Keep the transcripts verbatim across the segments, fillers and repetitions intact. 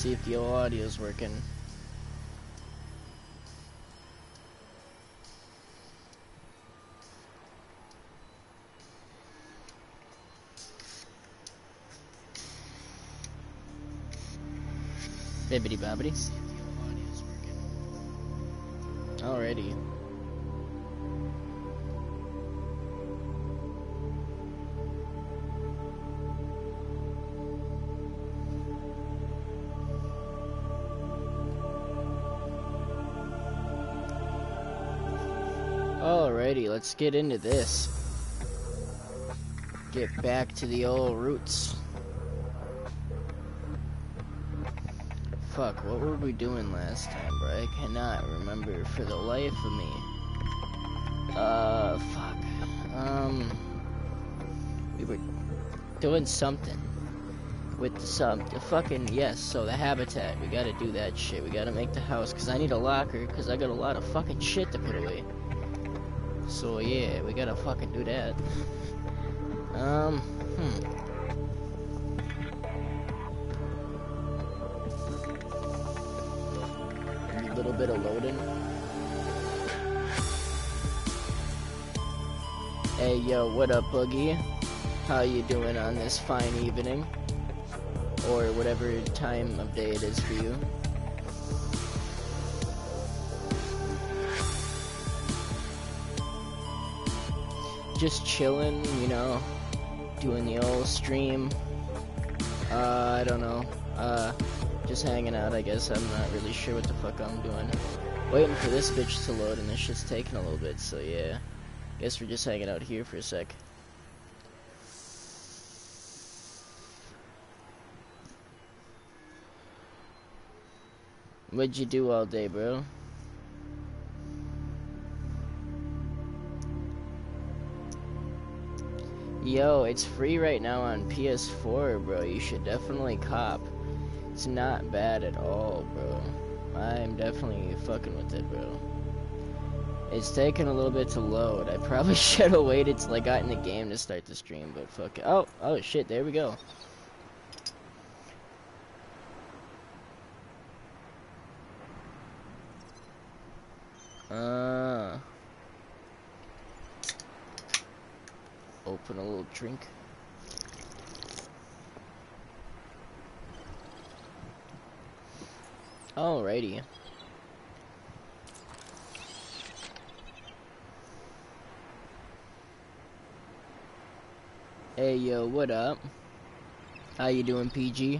see if the audio's working. Bibbidi bobbidi. Alrighty. Alrighty, let's get into this. Get back to the old roots. Fuck, what were we doing last time, bro? I cannot remember for the life of me. Uh, fuck. Um, we were doing something with some, the fucking, yes, so the habitat. We gotta do that shit. We gotta make the house, because I need a locker, because I got a lot of fucking shit to put away. So, yeah, we gotta fucking do that. Um, hmm. A little bit of loading. Hey, yo, what up, Boogie? How you doing on this fine evening? Or whatever time of day it is for you. Just chilling, you know, doing the old stream. Uh, I don't know. Uh, just hanging out, I guess. I'm not really sure what the fuck I'm doing. Waiting for this bitch to load, and this shit's taking a little bit, so yeah. Guess we're just hanging out here for a sec. What'd you do all day, bro? Yo, it's free right now on P S four, bro. You should definitely cop. It's not bad at all, bro. I'm definitely fucking with it, bro. It's taking a little bit to load. I probably should have waited till I got in the game to start the stream, but fuck it. Oh, oh shit, there we go. Uh... Open a little drink. Alrighty. Hey yo, what up? How you doing, P G?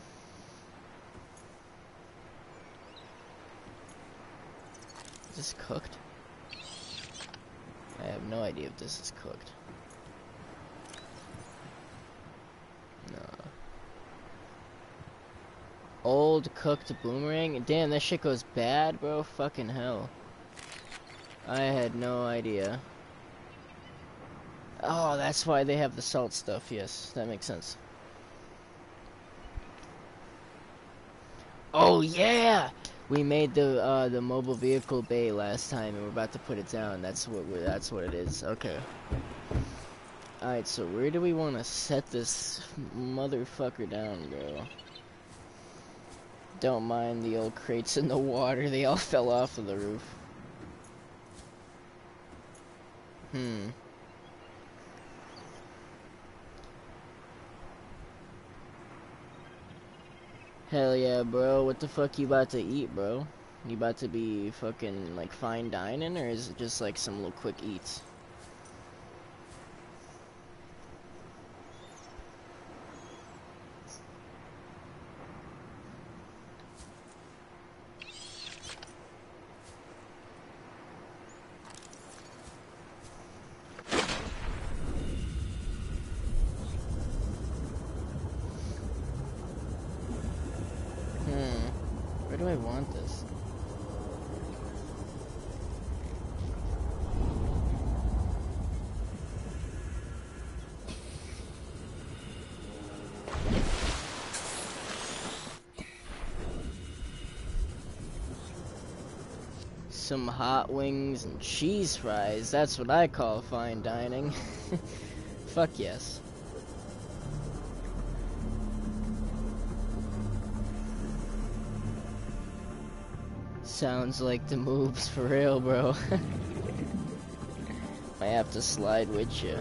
Is this cooked? I have no idea if this is cooked. No. Old cooked boomerang? Damn, that shit goes bad, bro. Fucking hell. I had no idea. Oh, that's why they have the salt stuff. Yes, that makes sense. Oh yeah, we made the uh, the mobile vehicle bay last time, and we're about to put it down. That's what we're, that's what it is. Okay. Alright, so where do we want to set this motherfucker down, bro? Don't mind the old crates in the water. They all fell off of the roof. Hmm. Hell yeah, bro. What the fuck you about to eat, bro? You about to be fucking, like, fine dining, or is it just, like, some little quick eats? Some hot wings and cheese fries. That's what I call fine dining. Fuck yes. Sounds like the moves for real, bro. I have to slide with you.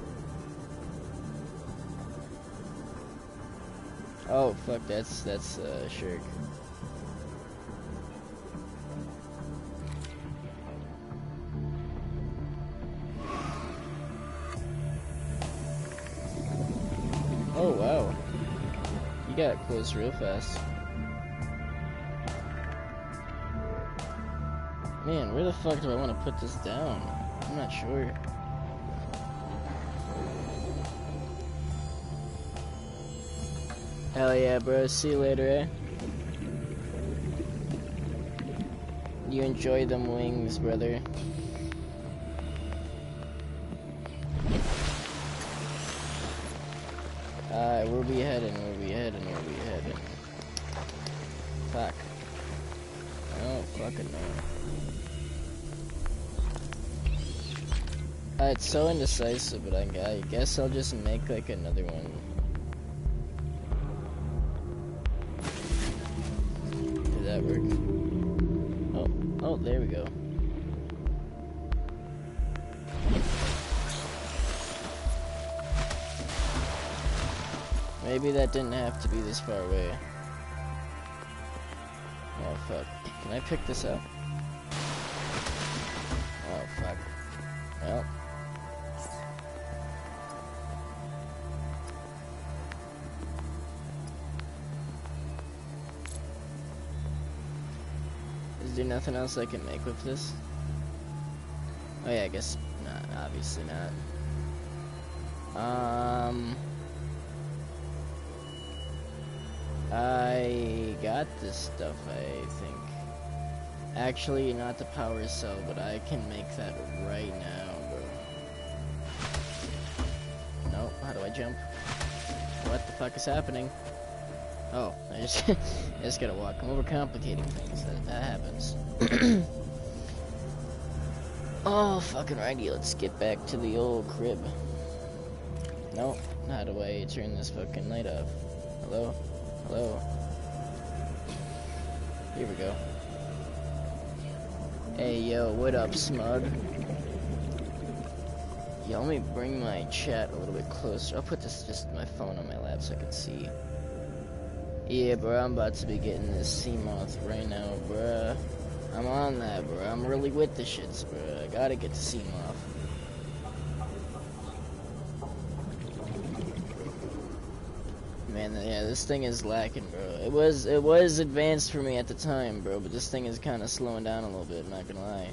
Oh fuck, that's that's uh, Shirk. Oh wow, you got close real fast. Man, where the fuck do I want to put this down? I'm not sure. Hell yeah, bro. See you later, eh? You enjoy them wings, brother. Alright, where we heading? Where we heading? Where we heading? Fuck. Oh, fucking no. Uh, it's so indecisive, but I, I guess I'll just make like another one. Did that work? Oh, oh, there we go. Maybe that didn't have to be this far away. Oh fuck. Can I pick this up? Oh fuck. Well. Is there nothing else I can make with this? Oh yeah, I guess not, obviously not. Um I got this stuff, I think. Actually, not the power cell, but I can make that right now, bro. No, how do I jump? What the fuck is happening? Oh, I just, I just gotta walk. I'm overcomplicating things. That, that happens. Oh, fucking righty. Let's get back to the old crib. No, how do I turn this fucking light off? Hello? Hello? Here we go. Hey, yo, what up, smug? Yo, let me bring my chat a little bit closer. I'll put this just my phone on my lap so I can see. Yeah, bro, I'm about to be getting this sea moth right now, bruh. I'm on that, bro. I'm really with the shits, bro. I gotta get the sea moth. Man, yeah, this thing is lacking, bro. It was it was advanced for me at the time, bro, but this thing is kind of slowing down a little bit, not gonna lie.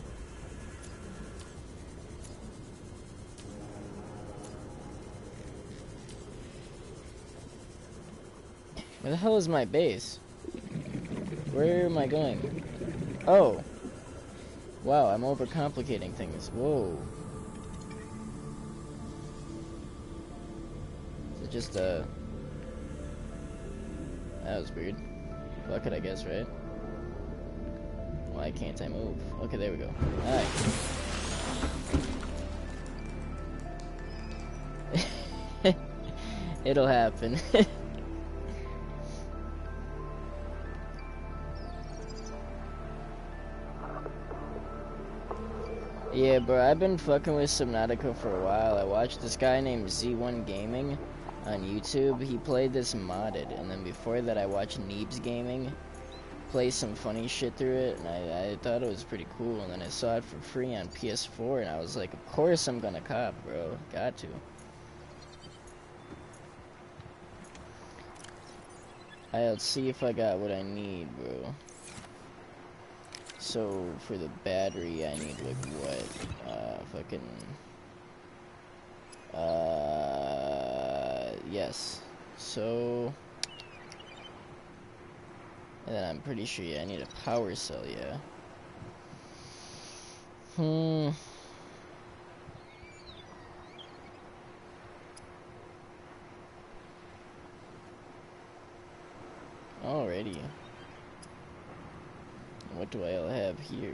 Where the hell is my base? Where am I going? Oh. Wow, I'm overcomplicating things. Whoa. Is it just a... That was weird. Fuck it, I guess, right? Why can't I move? Okay, there we go. Alright. It'll happen. Yeah, bro, I've been fucking with Subnautica for a while. I watched this guy named Z one Gaming on YouTube. He played this modded, and then before that I watched Neebs Gaming play some funny shit through it, and I, I thought it was pretty cool, and then I saw it for free on P S four, and I was like, of course I'm gonna cop, bro. Got to. I'll see if I got what I need, bro. So, for the battery, I need, like, what? Uh, fucking... Uh... Yes. So... And then I'm pretty sure, yeah, I need a power cell, yeah. Hmm... Alrighty. What do I all have here?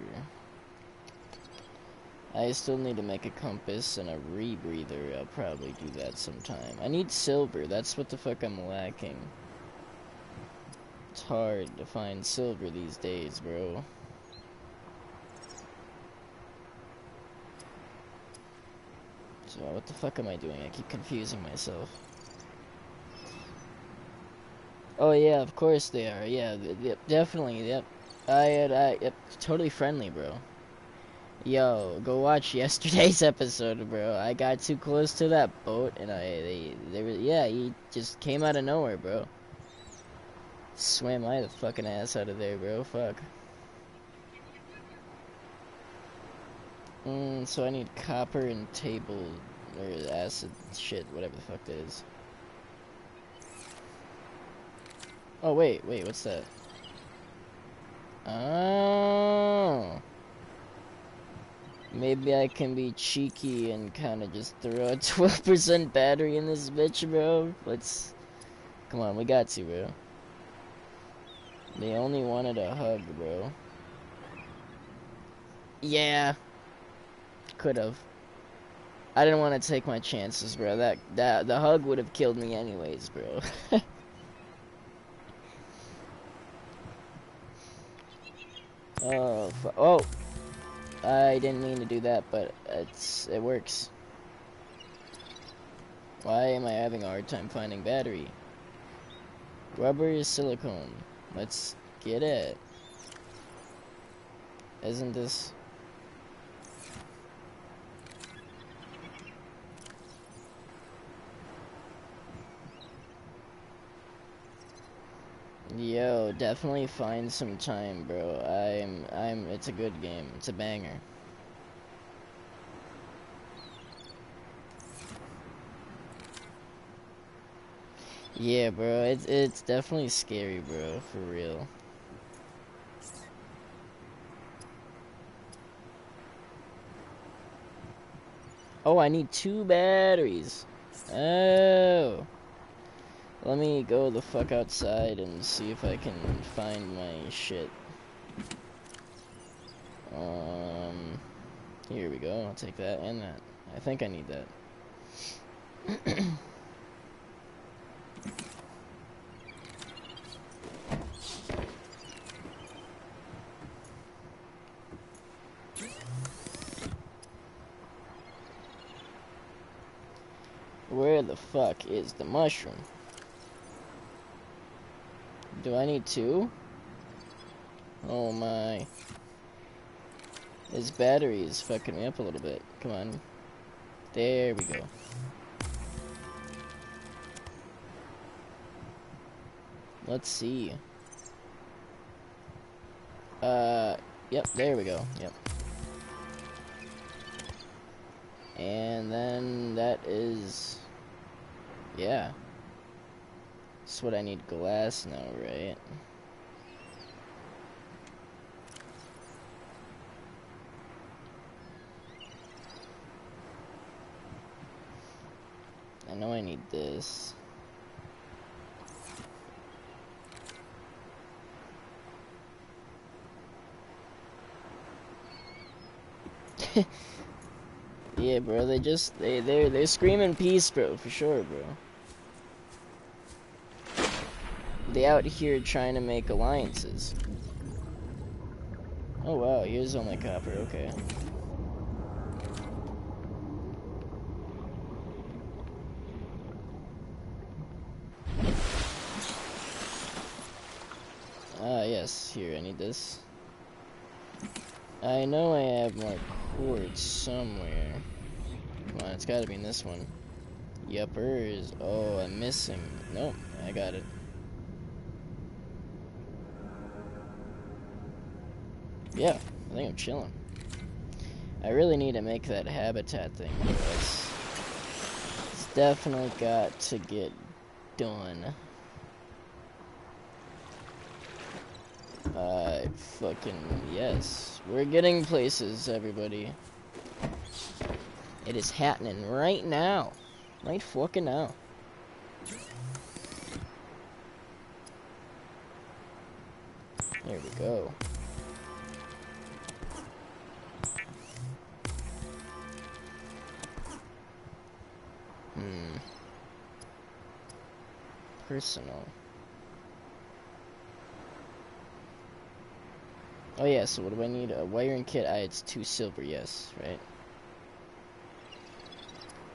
I still need to make a compass and a rebreather. I'll probably do that sometime. I need silver. That's what the fuck I'm lacking. It's hard to find silver these days, bro. So what the fuck am I doing? I keep confusing myself. Oh yeah, of course they are. Yeah, yep, definitely. Yep. I had, I, yep, totally friendly, bro. Yo, go watch yesterday's episode, bro. I got too close to that boat, and I, they, they were, yeah, he just came out of nowhere, bro. Swam my the fucking ass out of there, bro. Fuck. Mm, so I need copper and table, or acid shit, whatever the fuck that is. Oh, wait, wait, what's that? Oh. Maybe I can be cheeky and kind of just throw a twelve percent battery in this bitch, bro. Let's... Come on, we got to, bro. They only wanted a hug, bro. Yeah. Could've. I didn't want to take my chances, bro. That, that, the hug would have killed me anyways, bro. Oh, fu- oh! I didn't mean to do that, but it's it works. Why am I having a hard time finding battery? Rubber is silicone. Let's get it. Isn't this... Yo, definitely find some time, bro. I'm, I'm, it's a good game. It's a banger. Yeah, bro, it's, it's definitely scary, bro, for real. Oh, I need two batteries. Oh. Let me go the fuck outside and see if I can find my shit. Um, here we go. I'll take that and that. I think I need that. Where the fuck is the mushroom? Do I need two? Oh my. This battery is fucking me up a little bit. Come on. There we go. Let's see. Uh, yep, there we go. Yep. And then that is... Yeah. That's what I need glass now, right? I know I need this. Yeah, bro, they just, they, they're, they're screaming peace, bro, for sure, bro. They out here trying to make alliances. Oh, wow, here's all my copper, okay. Ah, yes, here, I need this. I know I have more quartz somewhere. Come on, it's gotta be in this one. Yuppers. Oh, I'm missing. Nope, I got it. Yeah, I think I'm chilling. I really need to make that habitat thing. It's, it's definitely got to get done. Uh, fucking yes. We're getting places, everybody. It is happening right now. Right fucking now. There we go. Hmm. Personal. Oh yeah, so what do I need? A wiring kit? I, it's two silver, yes, right?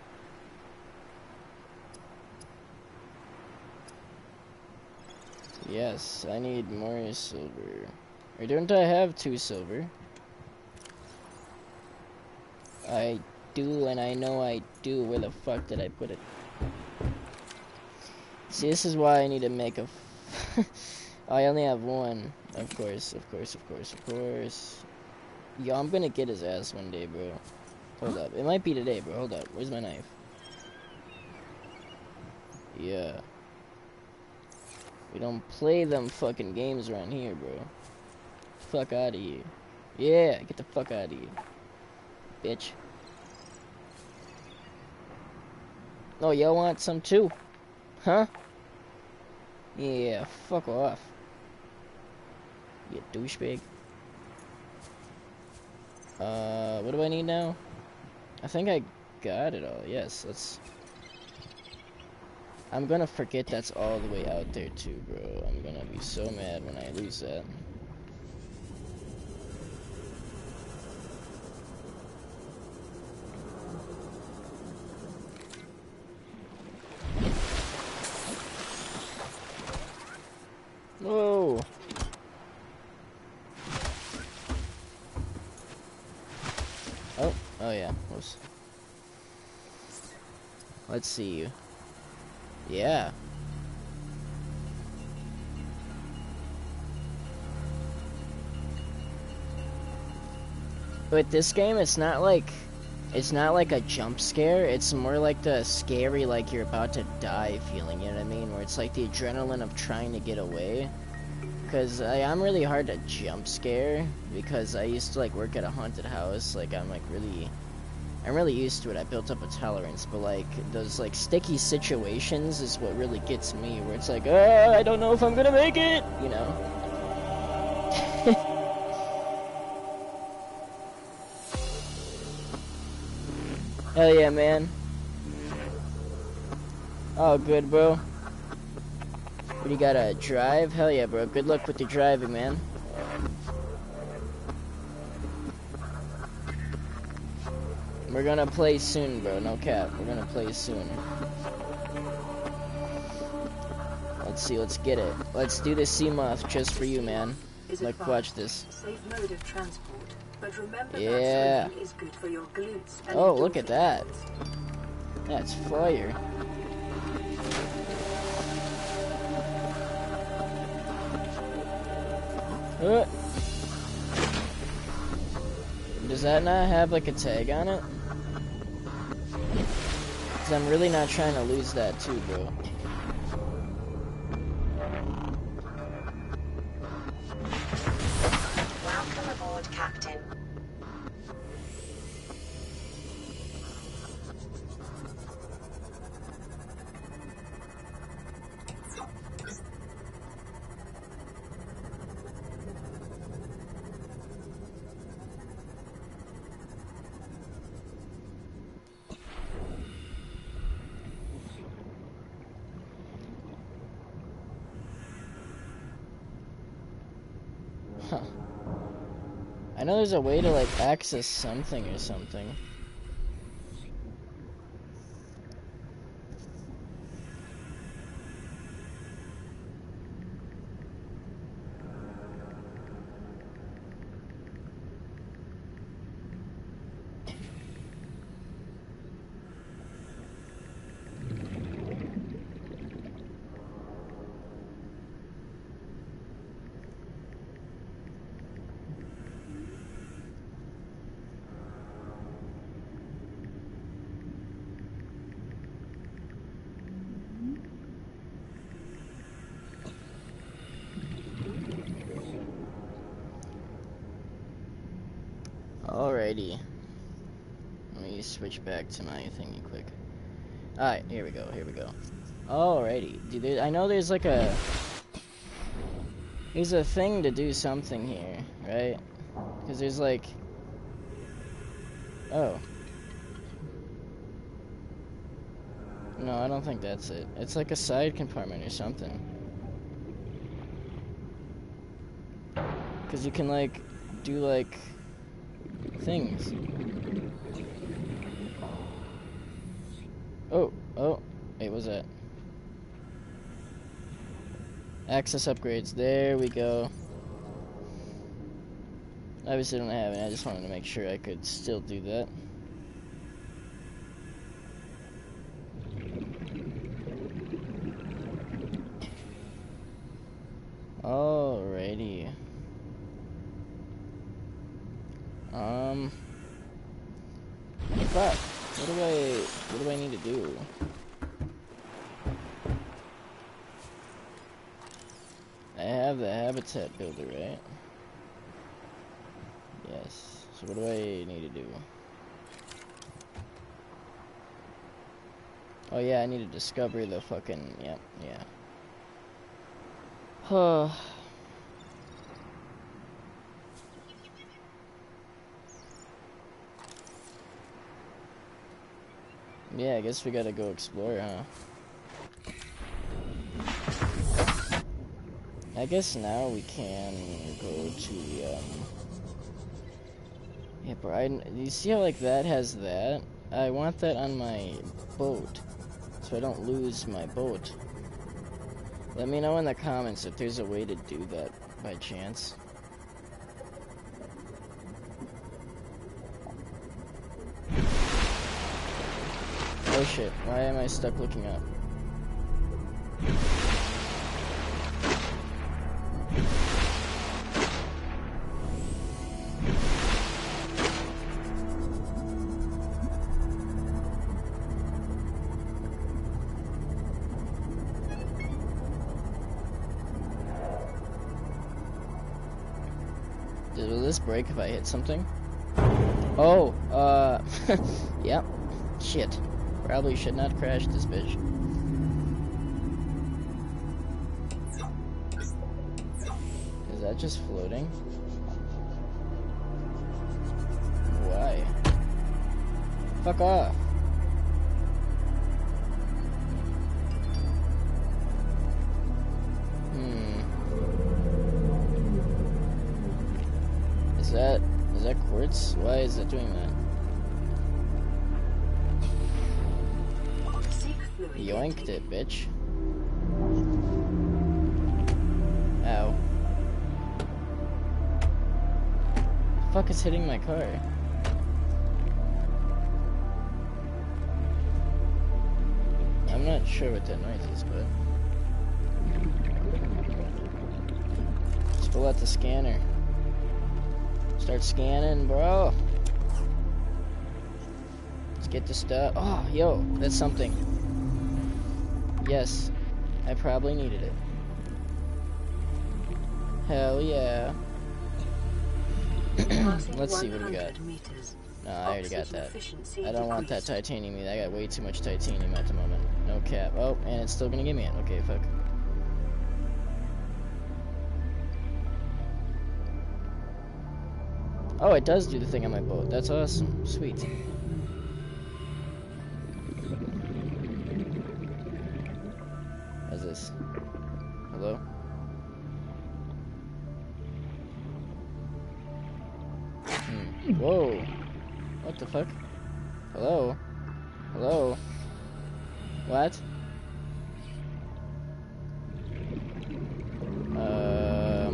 Yes, I need more silver. Or don't I have two silver? I do, and I know I do. Where the fuck did I put it? See, this is why I need to make a... Oh, I only have one. Of course, of course, of course, of course. Yo, I'm gonna get his ass one day, bro. Hold up. It might be today, bro. Hold up. Where's my knife? Yeah. We don't play them fucking games around here, bro. Fuck out of here. Yeah, get the fuck out of here. Bitch. Oh, y'all want some too? Huh? Yeah, fuck off. You douchebag. Uh, what do I need now? I think I got it all. Yes, let's... I'm gonna forget that's all the way out there too, bro. I'm gonna be so mad when I lose that. Whoa! Oh, oh yeah. Whoops. Let's see. Yeah. With this game, it's not like it's not like a jump scare. It's more like the scary, like you're about to die feeling. You know what I mean? Where it's like the adrenaline of trying to get away. Because I'm really hard to jump scare because I used to like work at a haunted house. Like I'm like really, I'm really used to it. I built up a tolerance. But like those like sticky situations is what really gets me. Where it's like, oh, I don't know if I'm gonna make it. You know. Hell yeah, man. Oh, good, bro. What, you got a drive? Hell yeah, bro. Good luck with your driving, man. We're gonna play soon, bro. No cap. We're gonna play soon. Let's see. Let's get it. Let's do the sea moth just for you, man. Like, watch this. Safe mode of transport. But remember yeah. that is good for your glutes and oh, look at that. That's fire. Uh. Does that not have like a tag on it? Because I'm really not trying to lose that too, bro. Welcome aboard, Captain. Huh. I know there's a way to like access something or something. Alrighty. Let me switch back to my thingy quick. Alright, here we go, here we go. Alrighty. Dude, there, I know there's like a... There's a thing to do something here, right? Because there's like... Oh. No, I don't think that's it. It's like a side compartment or something. Because you can like... do like... things. Oh, oh, wait, what's that? Access upgrades. There we go. Obviously don't have it. I just wanted to make sure I could still do that. Alrighty. Um. Fuck. What do I? What do I need to do? I have the habitat builder, right? Yes. So what do I need to do? Oh yeah, I need to discover the fucking. Yep. Yeah. Huh. Yeah, I guess we gotta go explore, huh? I guess now we can go to the, um... yeah, bro, I, you see how, like, that has that? I want that on my boat, so I don't lose my boat. Let me know in the comments if there's a way to do that by chance. Oh shit, why am I stuck looking up? Will this break if I hit something? Oh, uh, yep. Shit. Probably should not crash this bitch. Is that just floating? Why? Fuck off. Hmm. Is that, is that quartz? Why is it doing that? Yoinked it, bitch. Ow. The fuck is hitting my car? I'm not sure what that noise is, but... let's pull out the scanner. Start scanning, bro. Let's get the stuff. Oh, yo, that's something. Yes, I probably needed it. Hell yeah. Let's see what we got. No, I already got that. I don't want that titanium either. I got way too much titanium at the moment. No cap. Oh, and it's still gonna give me it. Okay, fuck. Oh, it does do the thing on my boat. That's awesome. Sweet. What's this? Hello? Hmm. Whoa. What the fuck? Hello? Hello? What? Um...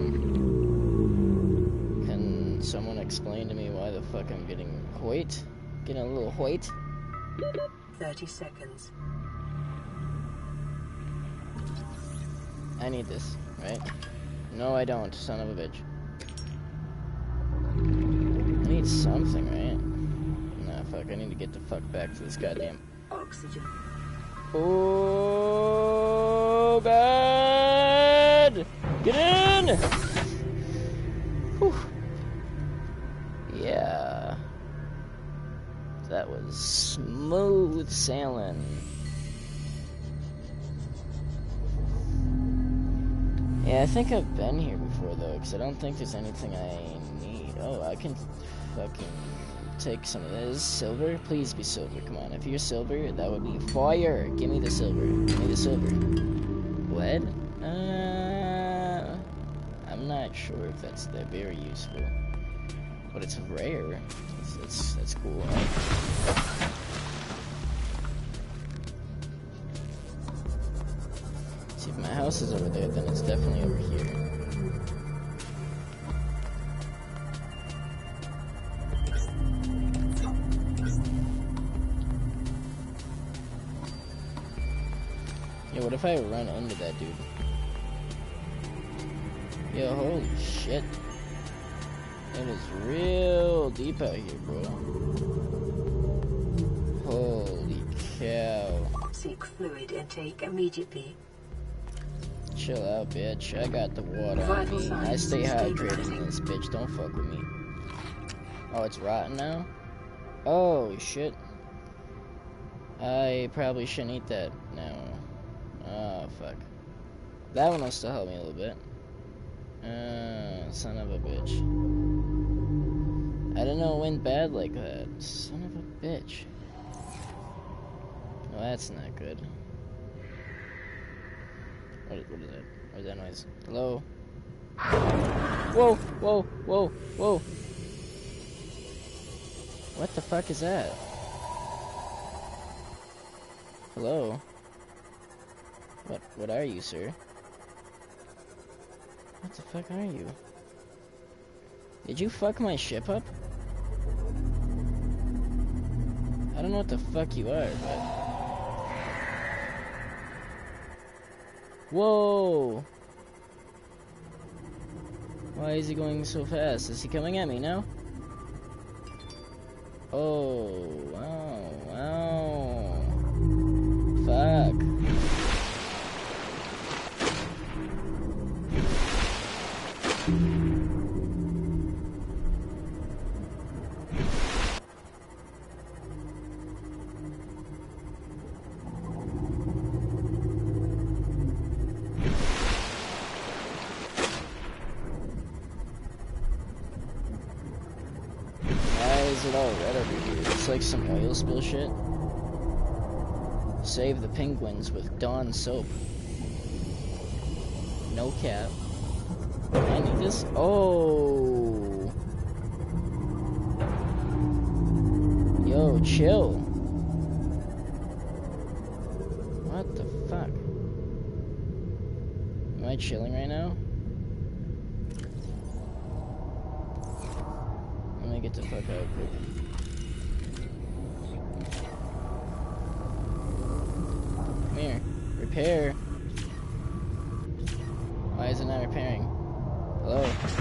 Can someone explain to me why the fuck I'm getting hoit? Getting a little hoit? thirty seconds. I need this, right? No, I don't, son of a bitch. I need something, right? Nah, fuck, I need to get the fuck back to this goddamn... Oxygen. Oh, God! Get in! Whew. Yeah. That was smooth sailing. Yeah, I think I've been here before, though, because I don't think there's anything I need. Oh, I can fucking take some of this. Silver? Please be silver. Come on. If you're silver, that would be fire. Give me the silver. Give me the silver. Lead? Uh, I'm not sure if that's that very useful. But it's rare. It's, it's, it's cool. Right? my house is over there, then it's definitely over here. Yeah, what if I run into that dude? Yo, holy shit. It is real deep out here, bro. Holy cow. Seek fluid intake immediately. Chill out, bitch. I got the water on me. I stay hydrated in this bitch. Don't fuck with me. Oh, it's rotten now? Oh, shit. I probably shouldn't eat that now. Oh, fuck. That one will still help me a little bit. Uh, son of a bitch. I didn't know it went bad like that. Son of a bitch. Well, that's not good. What, what is that? What is that noise? Hello? Whoa, whoa, whoa, whoa. What the fuck is that? Hello? What, what are you, sir? What the fuck are you? Did you fuck my ship up? I don't know what the fuck you are, but... Whoa! Why is he going so fast? Is he coming at me now? Oh, wow, wow. Fuck. It all red over here. It's like some oil spill shit. Save the penguins with Dawn soap. No cap. I need this. Oh. Yo, chill. What the fuck? Am I chilling right now? Let me get the fuck out quick. Come here. Repair. Why is it not repairing? Hello?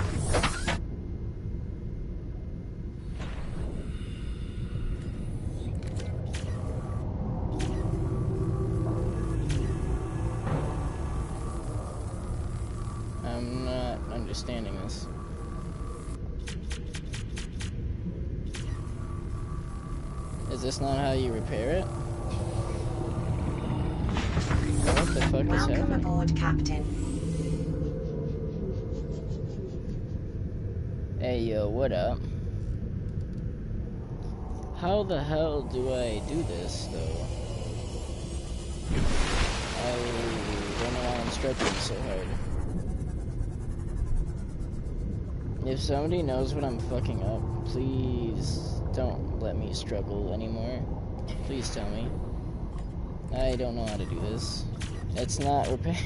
I'm not understanding this. Is this not how you repair it? What the fuck is happening? Welcome aboard, Captain. Hey, yo, what up? How the hell do I do this, though? I don't know why I'm struggling so hard. If somebody knows what I'm fucking up, please don't let me struggle anymore. Please tell me. I don't know how to do this. It's not repair.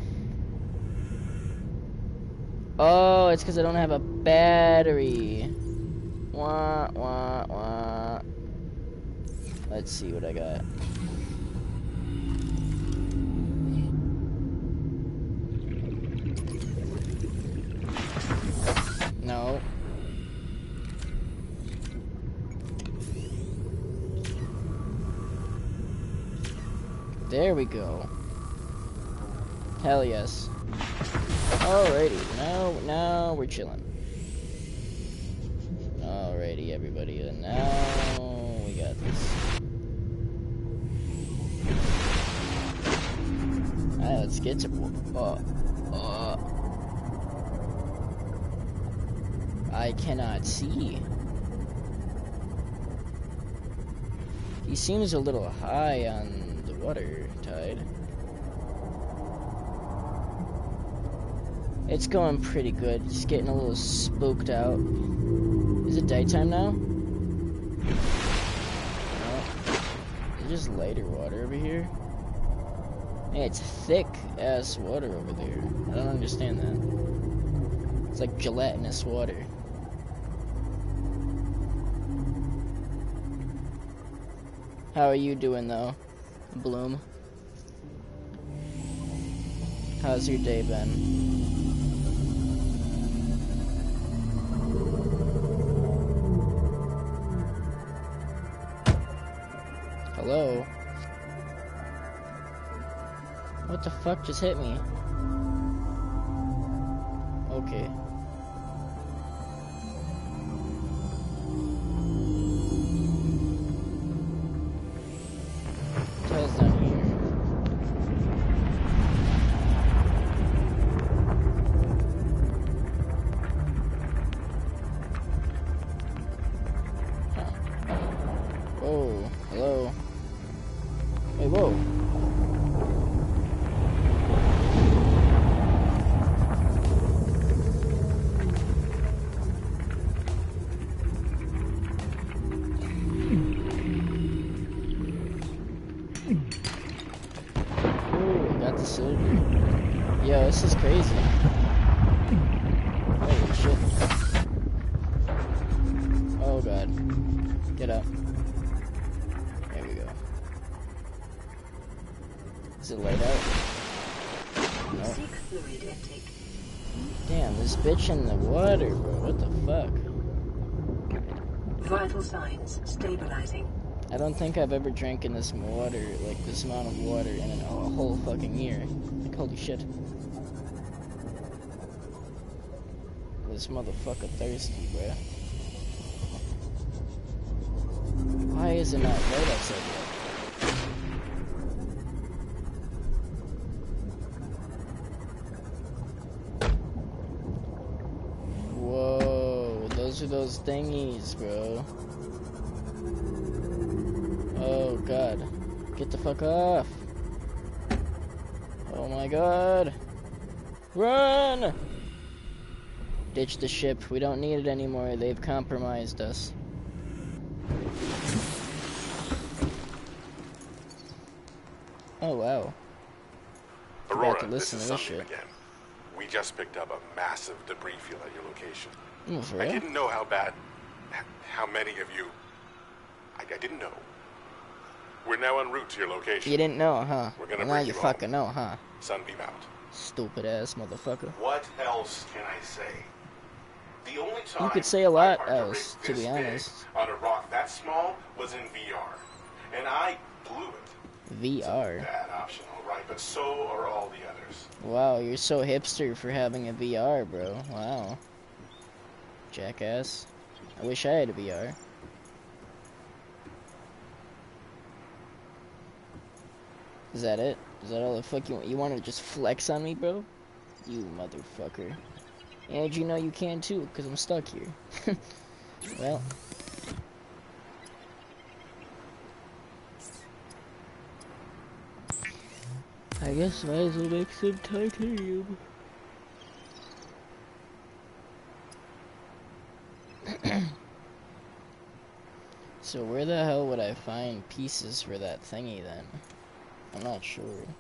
Oh, it's because I don't have a battery. Wah, wah, wah. Let's see what I got. No. There we go. Hell yes. Alrighty, now, now we're chilling. Alrighty, everybody, and now we got this. Alright, let's get to. Uh, uh, I cannot see. He seems a little high on the water tide. It's going pretty good. Just getting a little spooked out. Is it daytime now? No. Is it just lighter water over here? Hey, it's thick ass water over there. I don't understand that. It's like gelatinous water. How are you doing though, Bloom? How's your day been? Hello? What the fuck just hit me? Okay. Tail's down here. Whoa, hello. Hey, whoa. Ooh, got the silver. Yo, this is crazy. Holy shit. Oh god. Get up. There we go. Is it light out? Nope. Damn, this bitch in the water, bro. What the fuck? Vital signs stabilizing. I don't think I've ever drank in this water, like this amount of water in a whole fucking year. Like, holy shit. This motherfucker thirsty, bruh. Why is it not right outside yet? Whoa, those are those thingies, bro. Oh god. Get the fuck off. Oh my god. Run! Ditch the ship. We don't need it anymore. They've compromised us. Oh wow. Aurora, to listen this is to this something shit. again. We just picked up a massive debris field at your location. Mm, for I real? didn't know how bad, how many of you. I, I didn't know. We're now en route to your location. You didn't know, huh? We're gonna Well, now bring you you fucking know, huh? Sunbeam out. Stupid ass motherfucker. What else can I say? The only time You could say a lot I parked a else, rig to be this big honest. on a rock that small was in V R, and I blew it. V R. Bad option, all right, but so are all the others. Wow, you're so hipster for having a V R, bro. Wow. Jackass. I wish I had a V R. Is that it? Is that all the fuck you want? You want to just flex on me, bro? You motherfucker. And you know you can too, because I'm stuck here. Well. I guess might as well make some titanium. So where the hell would I find pieces for that thingy then? I'm not sure.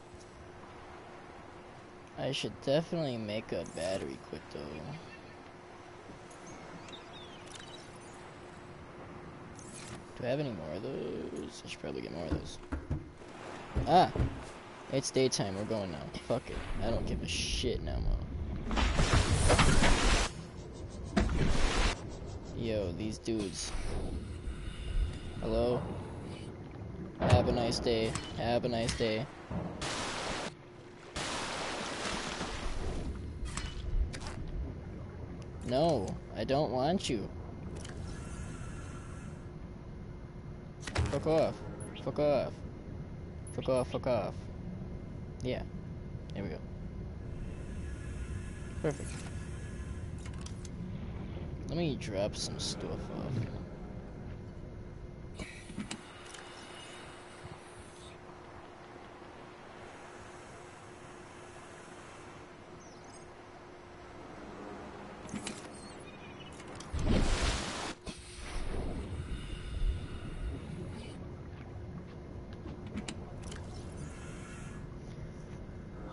I should definitely make a battery quick though. Do I have any more of those? I should probably get more of those. Ah! It's daytime, we're going now. Fuck it. I don't give a shit now, Mo. Yo, these dudes. Hello? Have a nice day. Have a nice day. No, I don't want you. Fuck off. Fuck off. Fuck off, fuck off. Yeah. There we go. Perfect. Let me drop some stuff off.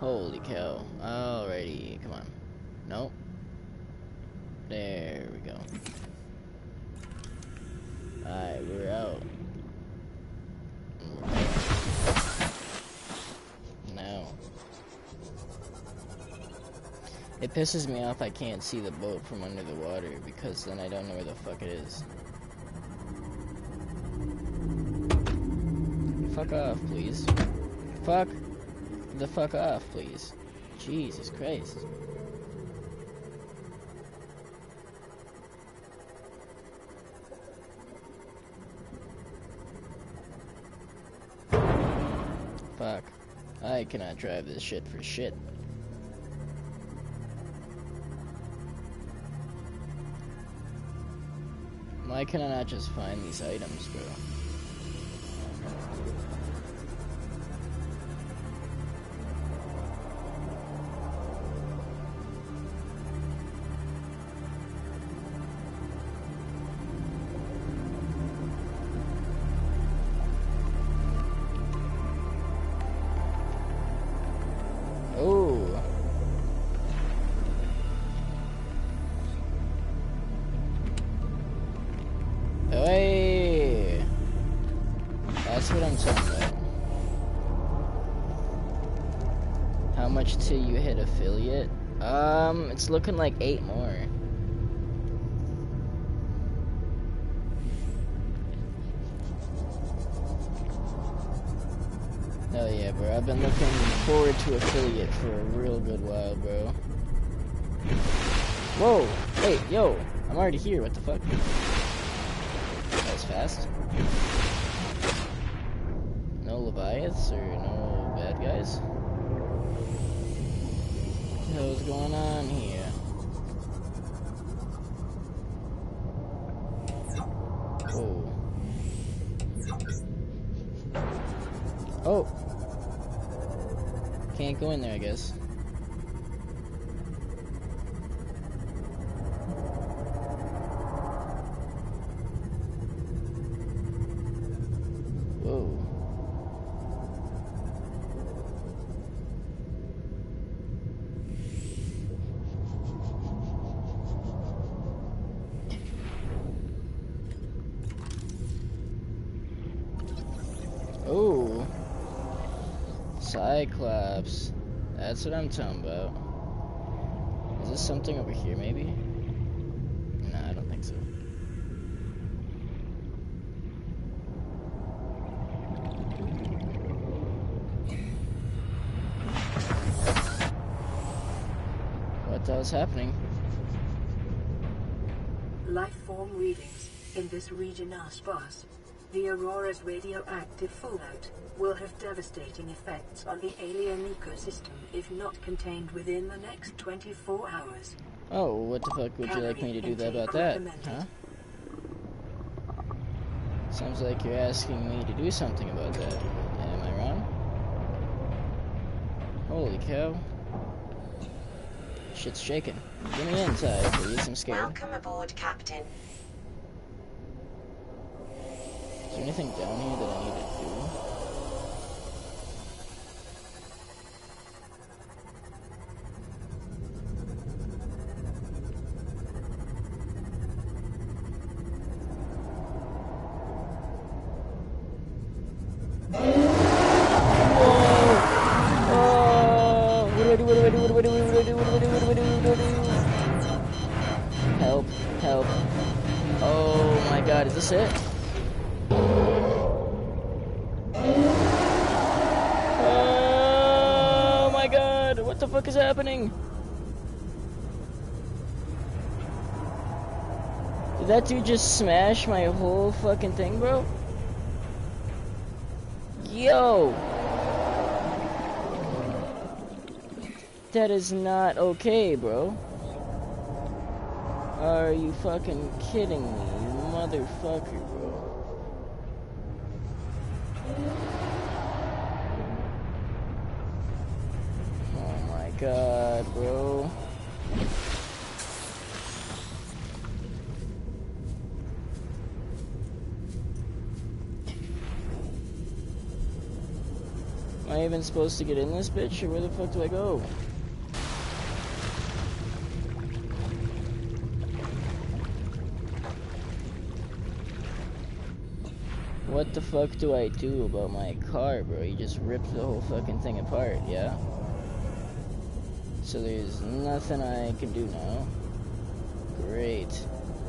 Holy cow. Alrighty, come on. Nope. There we go. Alright, we're out. Now. It pisses me off I can't see the boat from under the water, because then I don't know where the fuck it is. Fuck off, please. Fuck the fuck off, please. Jesus Christ. Fuck. I cannot drive this shit for shit. Why can I not just find these items, bro? Till you hit affiliate? Um, it's looking like eight more. Oh yeah, bro. I've been looking forward to affiliate for a real good while, bro. Whoa! Wait, yo! I'm already here, what the fuck? That was fast. No Leviaths or no bad guys? What's going on here? Oh. Oh. Can't go in there, I guess. Whoa. Oh, Cyclops. That's what I'm talking about. Is this something over here, maybe? Nah, I don't think so. What the hell's happening? Life form readings in this region are sparse. The Aurora's radioactive fallout will have devastating effects on the alien ecosystem if not contained within the next twenty-four hours. Oh, what the fuck would you like me to do that about that, huh? Sounds like you're asking me to do something about that. Am I wrong? Holy cow. Shit's shaking. Get me inside, please. I'm scared. Welcome aboard, Captain. Is there anything down here that I need to do? Help, help. Oh my god, is this it? Oh my god, what the fuck is happening? Did that dude just smash my whole fucking thing, bro? Yo! That is not okay, bro. Are you fucking kidding me, you motherfucker, bro? Oh my god, bro. I even supposed to get in this bitch, or where the fuck do I go? What the fuck do I do about my car, bro? You just ripped the whole fucking thing apart, yeah? So there's nothing I can do now. Great.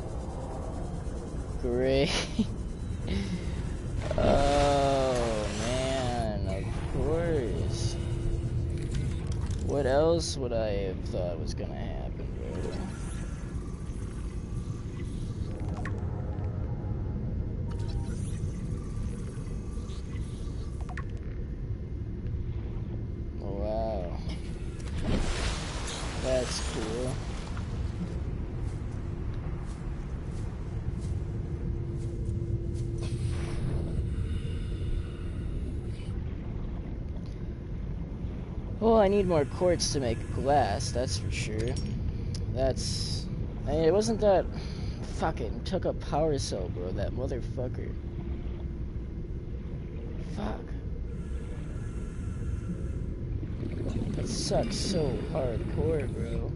Great. Oh, man, of course. What else would I have thought was gonna happen, bro? Wow. That's cool. Well, I need more quartz to make glass, that's for sure. That's... I mean, it wasn't that... Fucking took a power cell, bro, that motherfucker. Fuck. That sucks so hardcore, bro.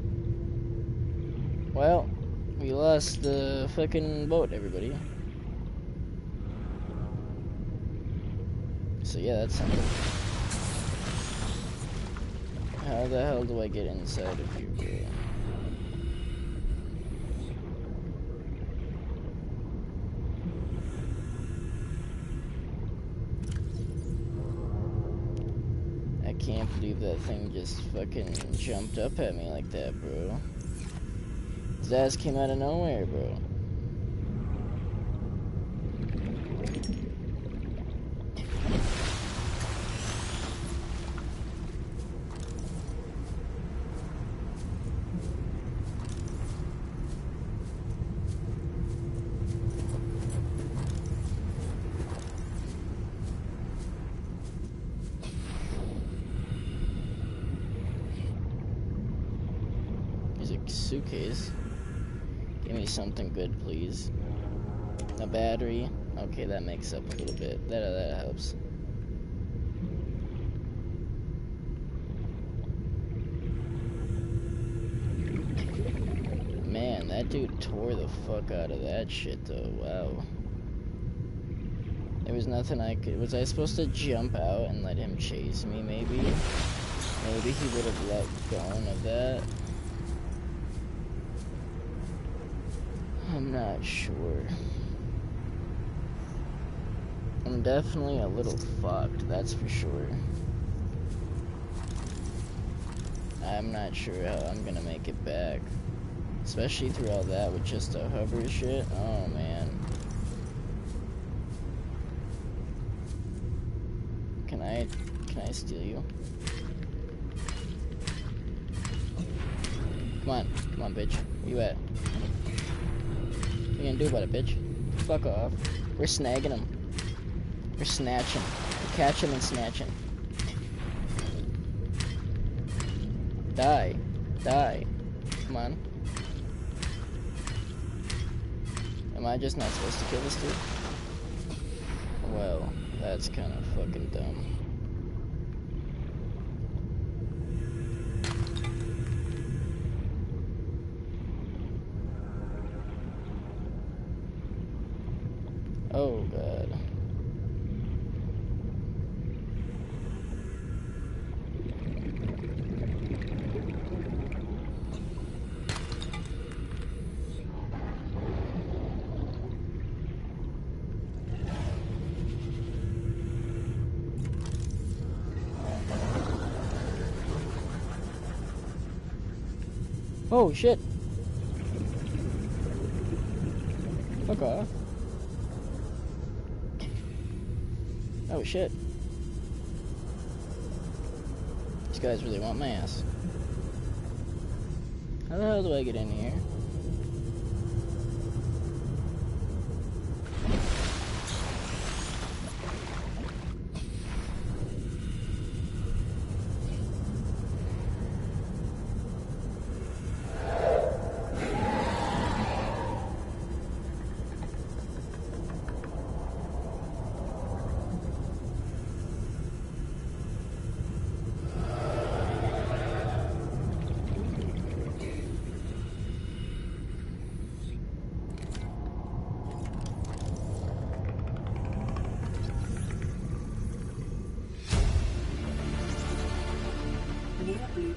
Well, we lost the fucking boat, everybody. So yeah, that's something. How the hell do I get inside of here, bro? I can't believe that thing just fucking jumped up at me like that, bro. His ass came out of nowhere, bro. Suitcase. Give me something good, please. A battery. Okay, that makes up a little bit. That that helps. Man, that dude tore the fuck out of that shit, though. Wow. There was nothing I could. Was I supposed to jump out and let him chase me? Maybe. Maybe he would have let go of that. I'm not sure. I'm definitely a little fucked, that's for sure. I'm not sure how I'm gonna make it back. Especially through all that with just a hover shit. Oh man. Can I, can I steal you? Come on, come on bitch. Where you at? What you gonna do about it, bitch? Fuck off. We're snagging them. We're snatching. We're catching and snatching. Die. Die. Come on. Am I just not supposed to kill this dude? Well, that's kind of fucking dumb. Oh god. Oh shit. Fuck off. Oh shit. These guys really want my ass. How the hell do I get in here?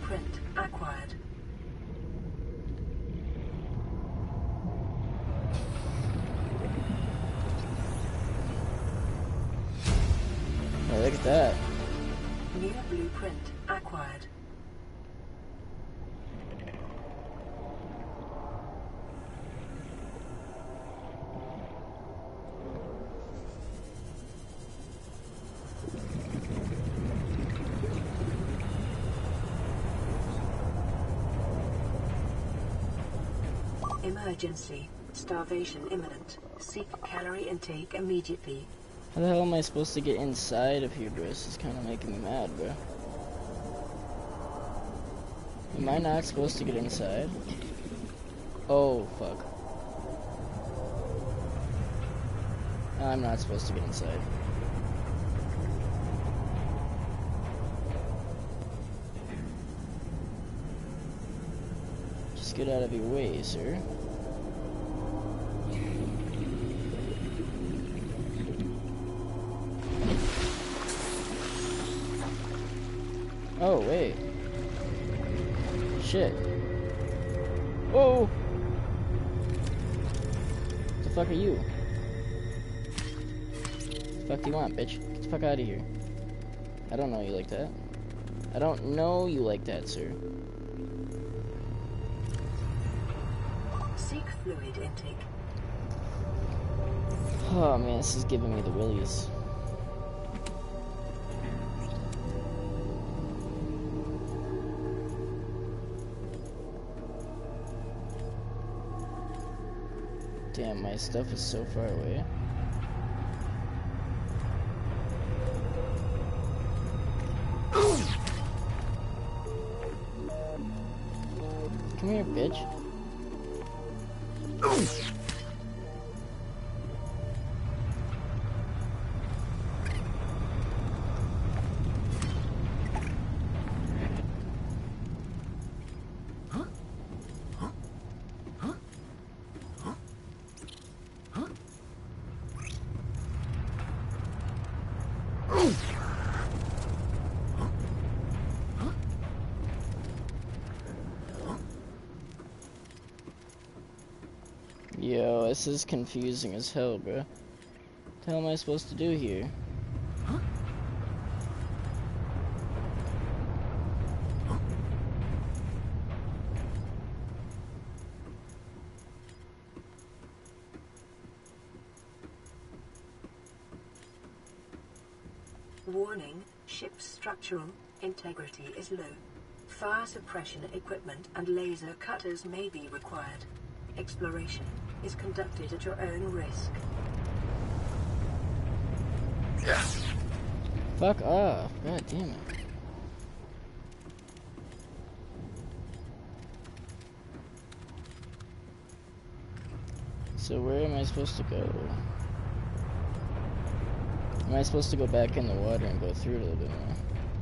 blueprint acquired. Oh, look at that. New blueprint acquired. Emergency. Starvation imminent. Seek calorie intake immediately. How the hell am I supposed to get inside of here, bro? This is kind of making me mad, bro. Am I not supposed to get inside? Oh, fuck. I'm not supposed to get inside. Just get out of your way, sir. Oh, wait. Shit. Oh! What the fuck are you? What the fuck do you want, bitch? Get the fuck out of here. I don't know you like that. I don't know you like that, sir. Seek fluid intake. Oh man, this is giving me the willies. Damn, my stuff is so far away. Come here, bitch. Yo, this is confusing as hell, bro. What the hell am I supposed to do here? Warning, ship's structural integrity is low. Fire suppression equipment and laser cutters may be required. Exploration is conducted at your own risk. Fuck off. God damn it. So where am I supposed to go? Am I supposed to go back in the water and go through it a little bit more?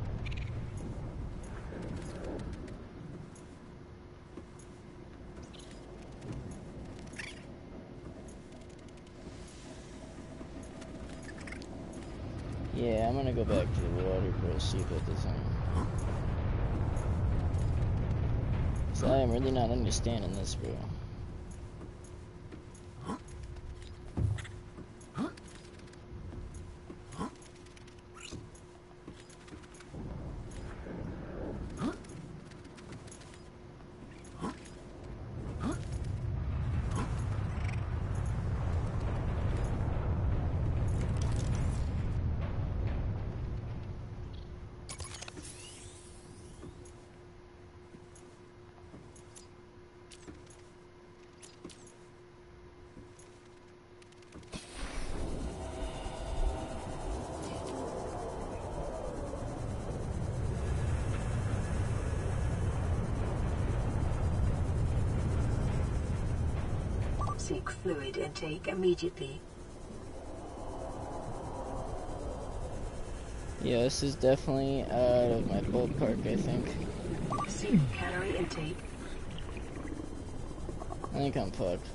Yeah, I'm gonna go back to the water, bro, see if that doesn't... So I am really not understanding this, bro. Seek fluid intake immediately. Yeah, this is definitely out of my ballpark, I think. Seek calorie intake. I think I'm fucked.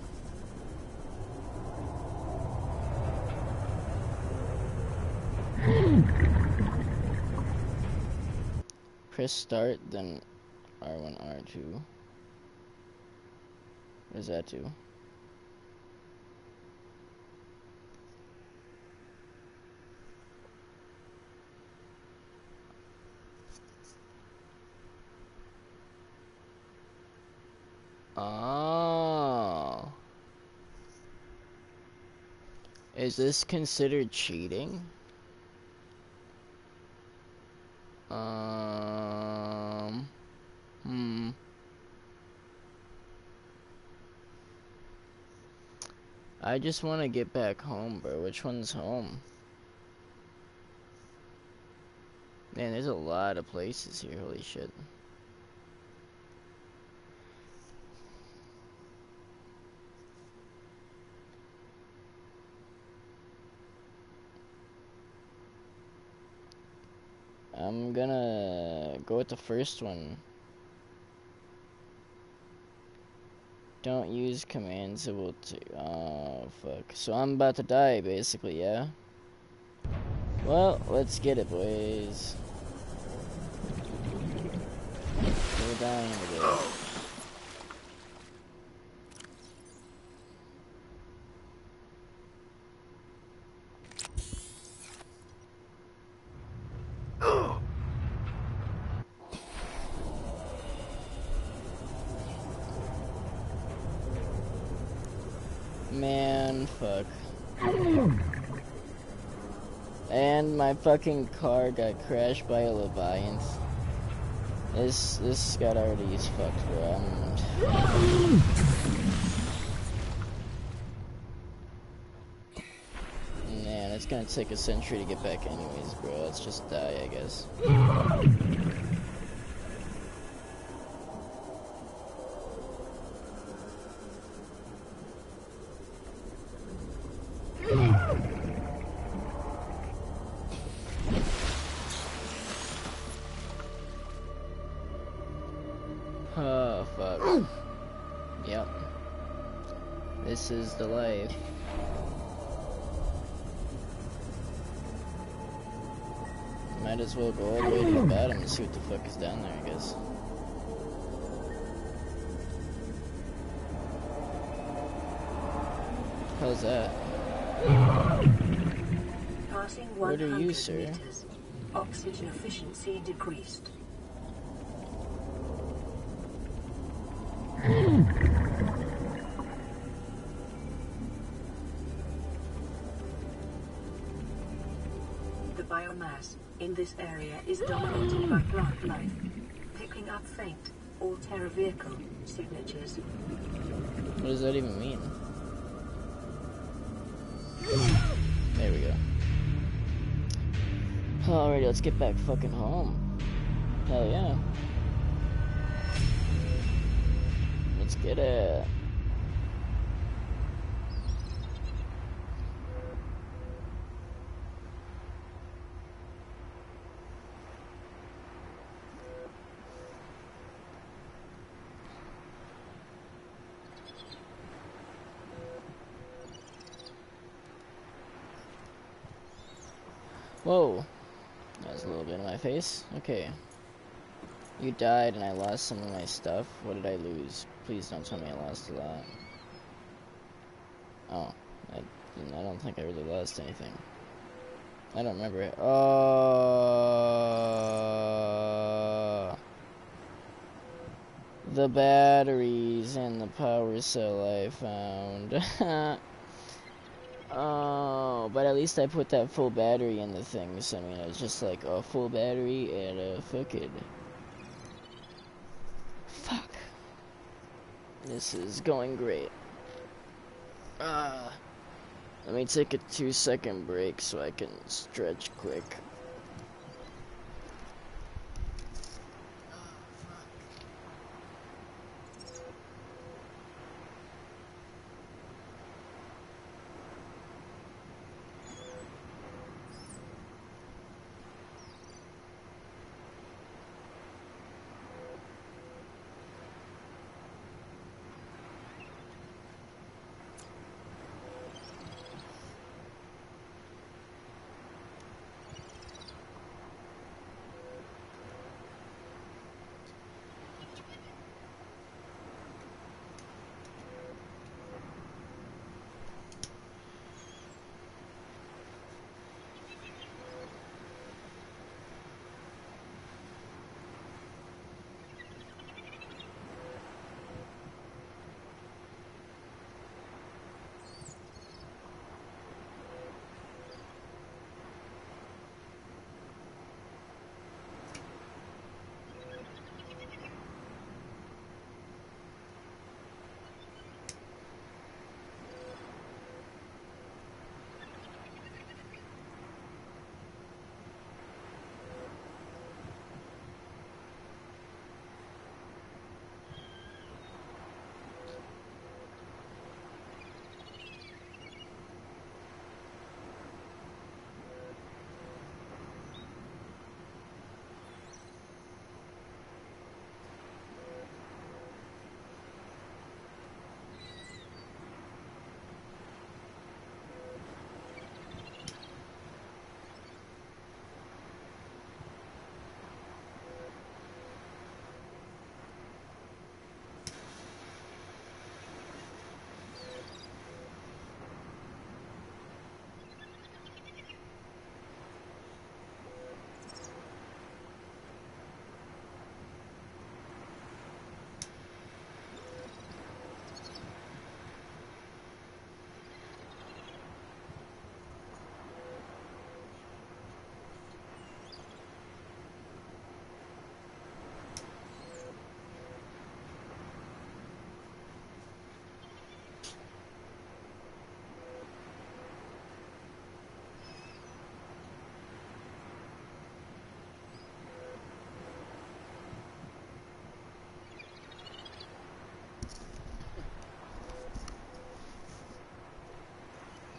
Press start, then R one, R two. What does that do? Oh. Is this considered cheating? Um. Hmm. I just want to get back home, bro. Which one's home? Man, there's a lot of places here. Holy shit. I'm gonna go with the first one. Don't use commands, it will t- oh, fuck. So I'm about to die, basically, yeah? Well, let's get it, boys. We're dying today. Man, fuck. And my fucking car got crashed by a Leviathan. This this got already is fucked, bro. I'm... Man, it's gonna take a century to get back anyways, bro. Let's just die, I guess. Oh, fuck. Yep. This is the life. Might as well go all the way to the bottom and see what the fuck is down there, I guess. How's that? Passing What are you, sir? meters. Oxygen efficiency decreased. The biomass in this area is dominated by plant life, picking up faint Alterra vehicle signatures. What does that even mean? There we go. Alrighty, let's get back fucking home. Hell yeah. Let's get it. Whoa. That was a little bit in my face. Okay. You died and I lost some of my stuff. What did I lose? Please don't tell me I lost a lot. Oh. I, I don't think I really lost anything. I don't remember it. Oh. The batteries and the power cell I found. Oh, but at least I put that full battery in the things. I mean, it's just like a full battery and a fucking... Fuck. This is going great. Ah. Uh, let me take a two second break so I can stretch quick.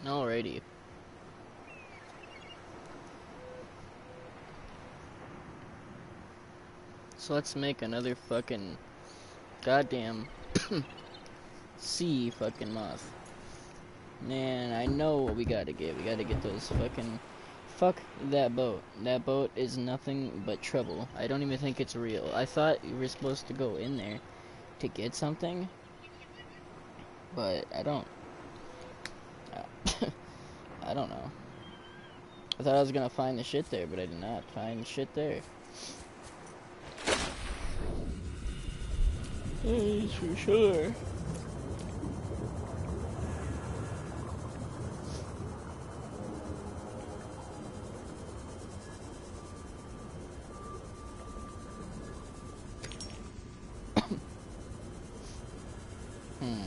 Alrighty. So let's make another fucking goddamn sea fucking moth. Man, I know what we gotta get. We gotta get those fucking... Fuck that boat. That boat is nothing but trouble. I don't even think it's real. I thought you were supposed to go in there to get something, but I don't... I don't know. I thought I was gonna find the shit there, but I did not find shit there. Yes, for sure. Hmm.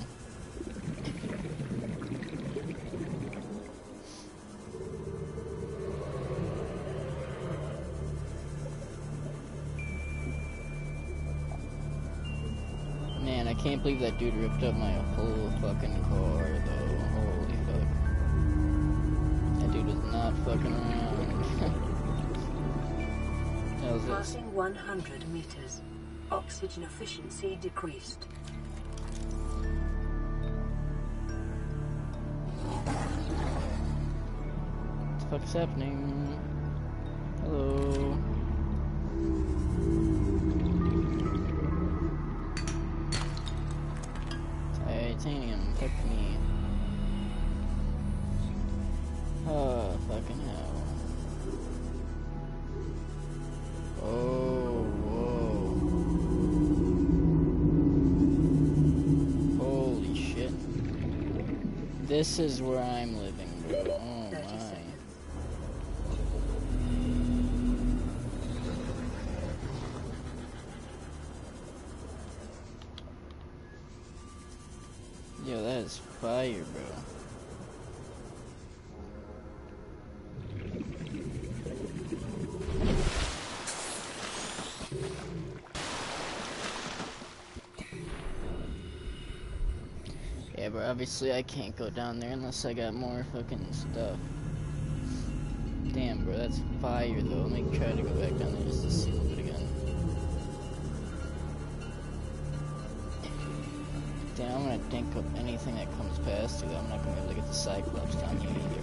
Man, I can't believe that dude ripped up my whole fucking car, though. Holy fuck. That dude was not fucking around. That was it. Passing one hundred meters. Oxygen efficiency decreased. What the fuck is happening? Hello. Titanium, fuck me. Oh, fucking hell. Oh, whoa. Holy shit. This is where I'm living, bro. Oh my. Yo, that is fire, bro. Yeah, but obviously I can't go down there unless I got more fucking stuff. Damn, bro, that's fire, though. Let me try to go back down there just to see a little bit again. Damn, I'm gonna dink up anything that comes past you, though. I'm not gonna be able to get the Cyclops down here either.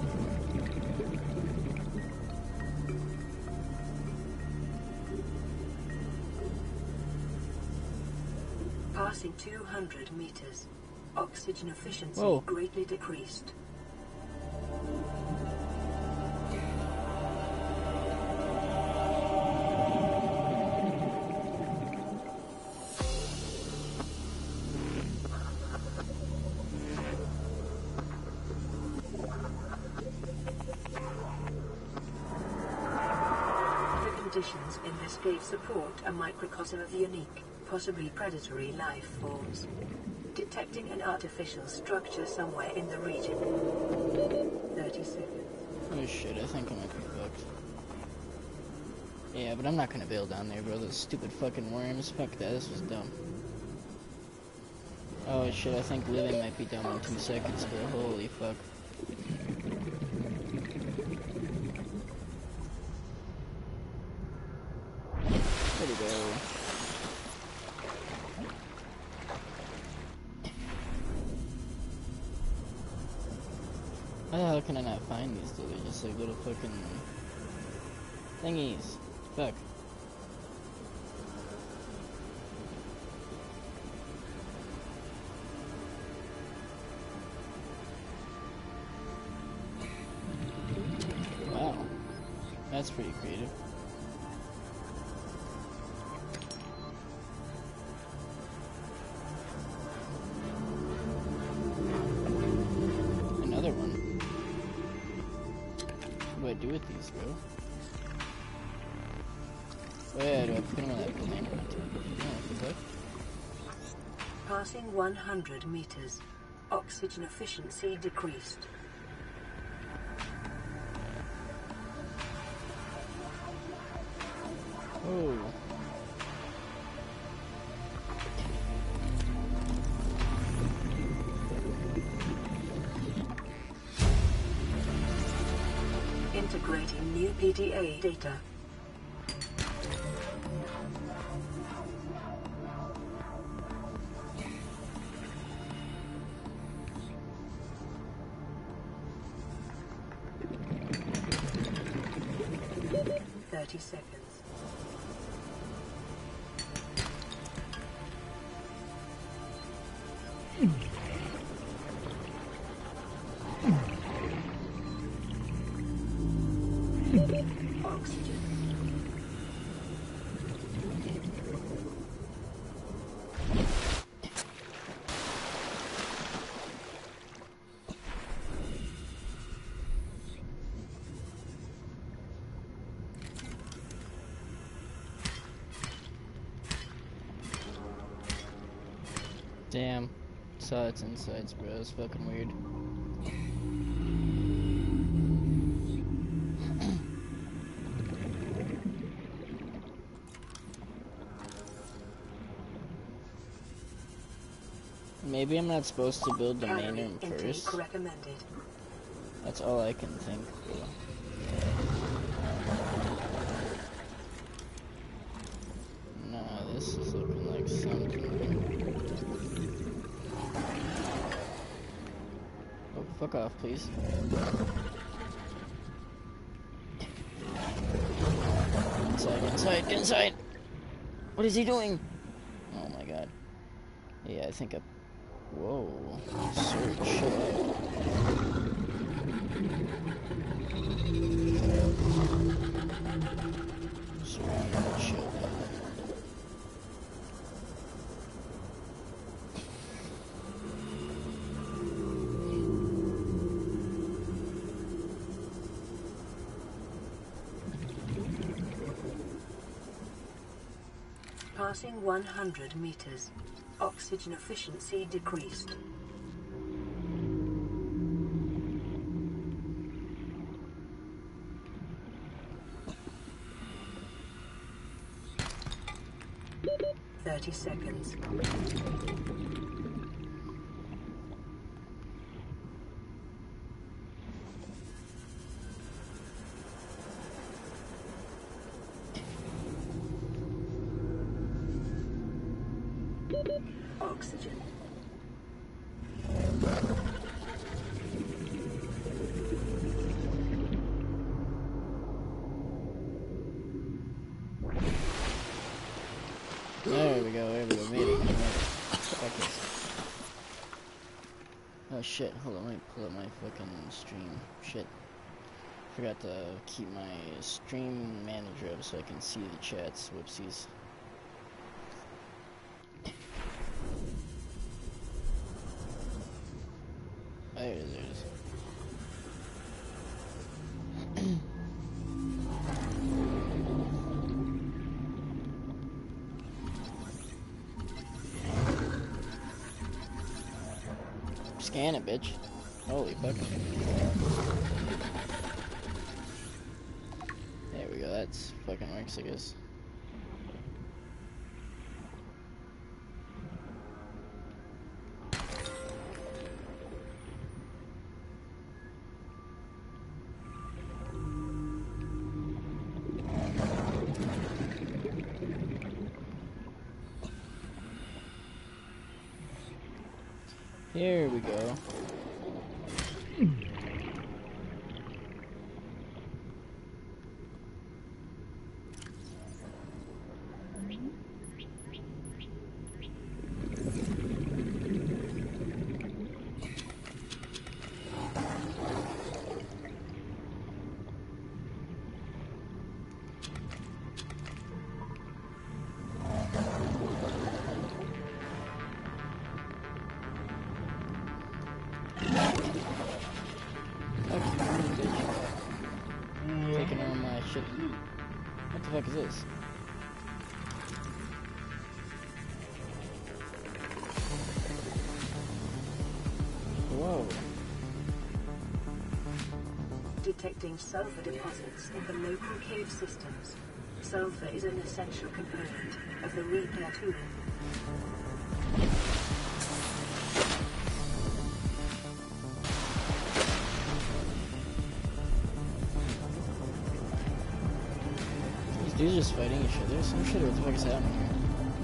Passing two hundred meters. Oxygen efficiency Whoa. greatly decreased. Conditions in this cave support a microcosm of unique, possibly predatory life forms. Detecting an artificial structure somewhere in the region. thirty seconds. Oh shit, I think I might be fucked. Yeah, but I'm not gonna bail down there, bro. Those stupid fucking worms. Fuck that, this was dumb. Oh shit, I think living might be done in two seconds, bro. Holy fuck. There we go. Why the hell can I not find these, though? They're just like little fucking thingies. Fuck. Wow. That's pretty creative. Another one. What do I do with these, bro? Oh yeah, do I put them on that plane? Oh, what the fuck? Passing one hundred meters. Oxygen efficiency decreased. Oh. Integrating new P D A data. Thirty seconds. Oxygen. Damn. Saw its insides, bro. It's fucking weird. Maybe I'm not supposed to build the main room first. Recommended. That's all I can think. Nah, this is looking like something. Oh, fuck off, please. Inside, inside, get inside! What is he doing? Oh my god. Yeah, I think I... Whoa. Search. Surrounded ship. Passing one hundred meters. Oxygen efficiency decreased. Thirty seconds. Oxygen. There we go, there we go, made it, made it. Fuck this. Oh shit, hold on, let me pull up my fucking stream. Shit. Forgot to keep my stream manager up so I can see the chats. Whoopsies. There it is, there it is. Scan it, bitch. Holy fuck. There we go, that's fucking works, I guess. Here we go. Taking all my shit. What the fuck is this? Whoa. Detecting sulfur deposits in the local cave systems. Sulfur is an essential component of the repair tooling. These are just fighting each other. Some shit, what the fuck is happening here?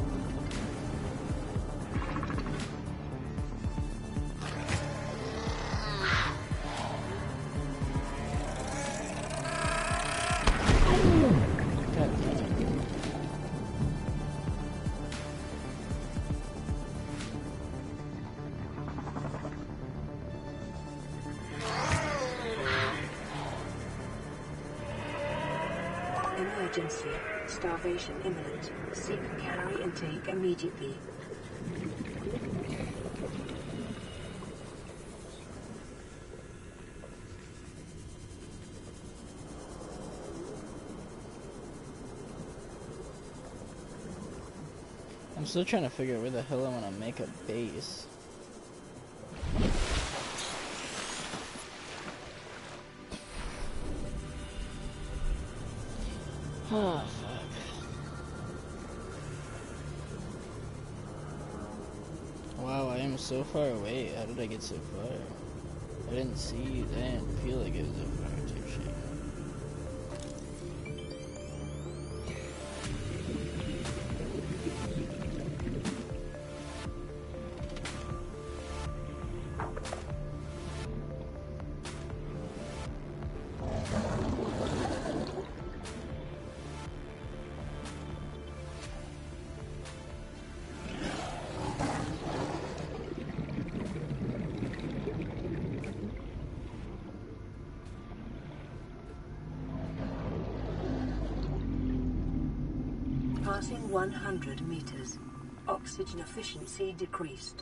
Emergency. Starvation imminent. Seek calorie intake immediately. I'm still trying to figure out where the hell I want to make a base. Oh, fuck. Wow, I am so far away. How did I get so far? I didn't see, I didn't feel like it was so far type shit. Passing one hundred meters. Oxygen efficiency decreased.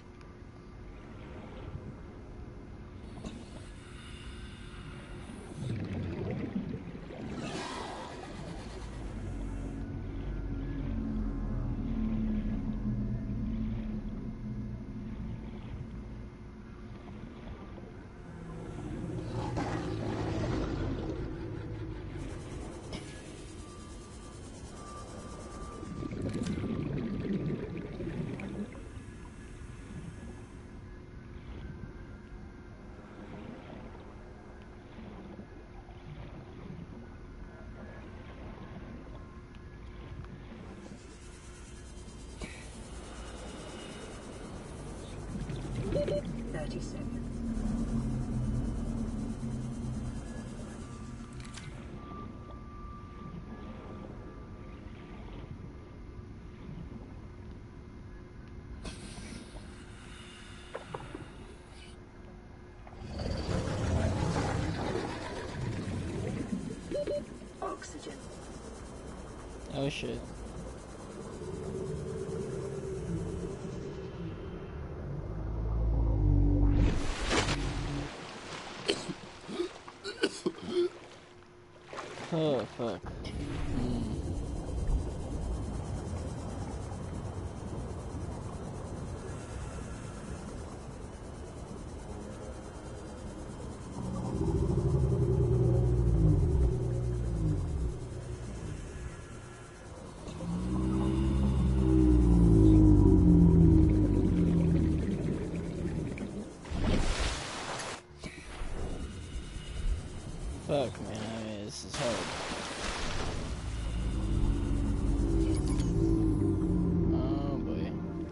thirty seconds. Oxygen. Oh shit. Oh, fuck. Mm. Fuck, man. I mean, this is hard. Oh, boy.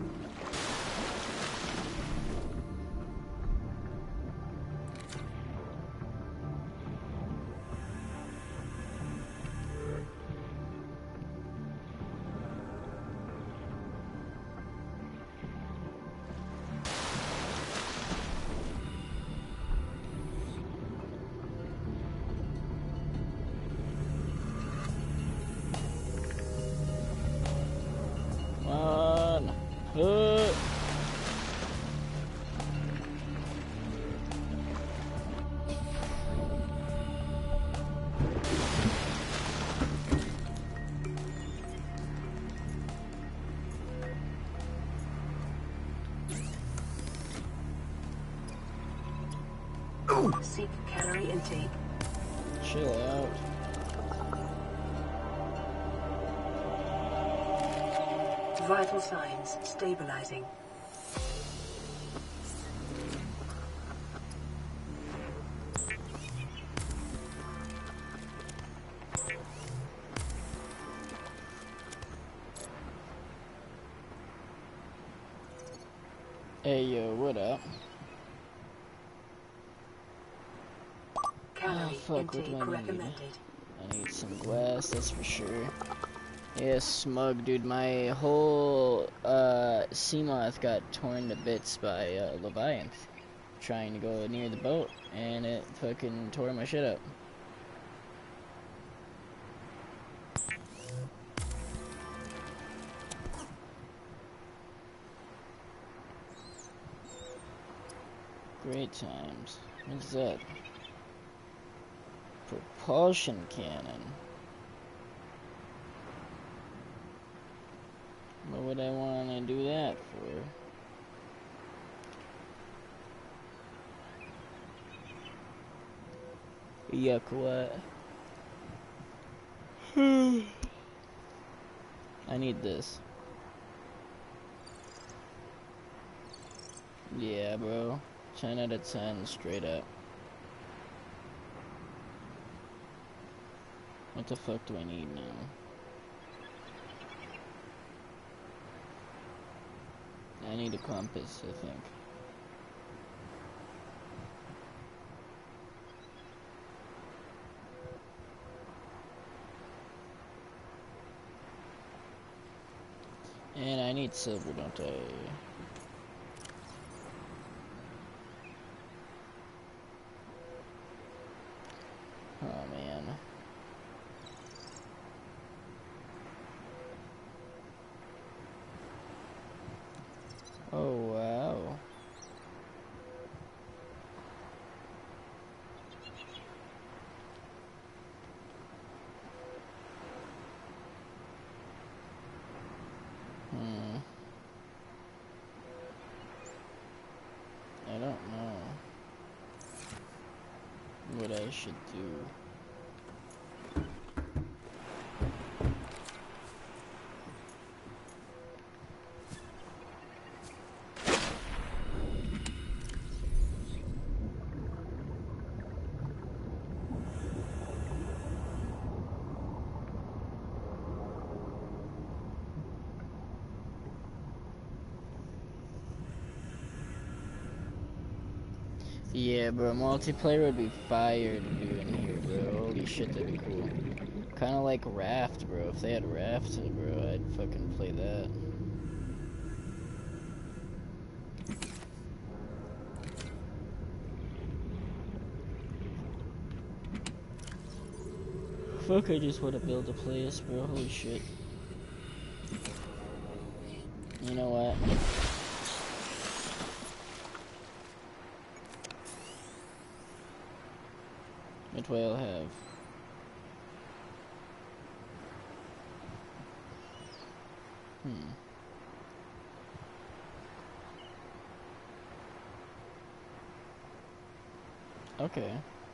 One. Uh. Seek calorie intake. Chill out. Vital signs stabilizing. Hey yo, what up? Calorie Oh fuck, what do intake I need? recommended. I need some glass, that's for sure. Yeah, smug, dude. My whole uh, sea moth got torn to bits by uh, Levianth trying to go near the boat, and it fucking tore my shit up. Great times. What's that? Propulsion cannon. What would I want to do that for? Yuck, what? I need this. Yeah, bro. ten out of ten, straight up. What the fuck do I need now? I need a compass, I think. And I need silver, don't I? Oh, man. Oh, wow. Hmm. I don't know what I should do. Yeah, bro, multiplayer would be fire to do in here, bro. Holy shit, that'd be cool. Kinda like Raft, bro. If they had Raft, bro, I'd fucking play that. Fuck, I just want to build a place, bro. Holy shit. You know what? What do I have? Hmm. Okay.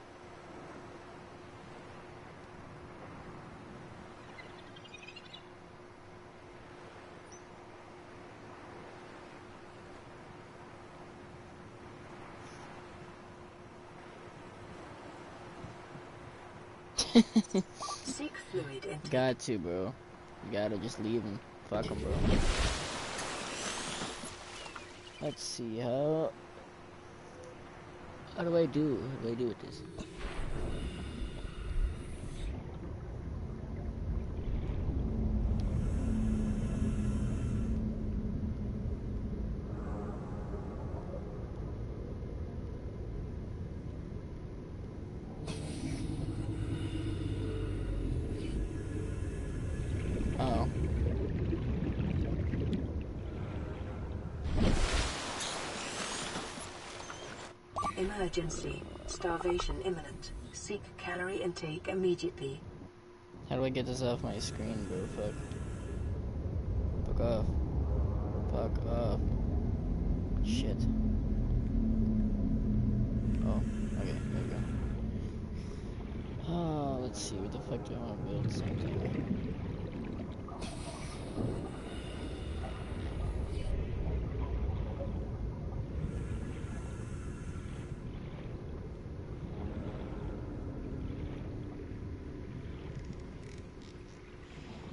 Seek fluid intake. Got to, bro. You gotta just leave him. Fuck him, bro. Let's see, how... How do I do? What do I do with this? Oh. Emergency. Starvation imminent. Seek calorie intake immediately. How do I get this off my screen, bro? Fuck. Fuck off. Fuck off. Shit. Oh, okay, there we go. Oh, let's see, what the fuck do I want to build? Something.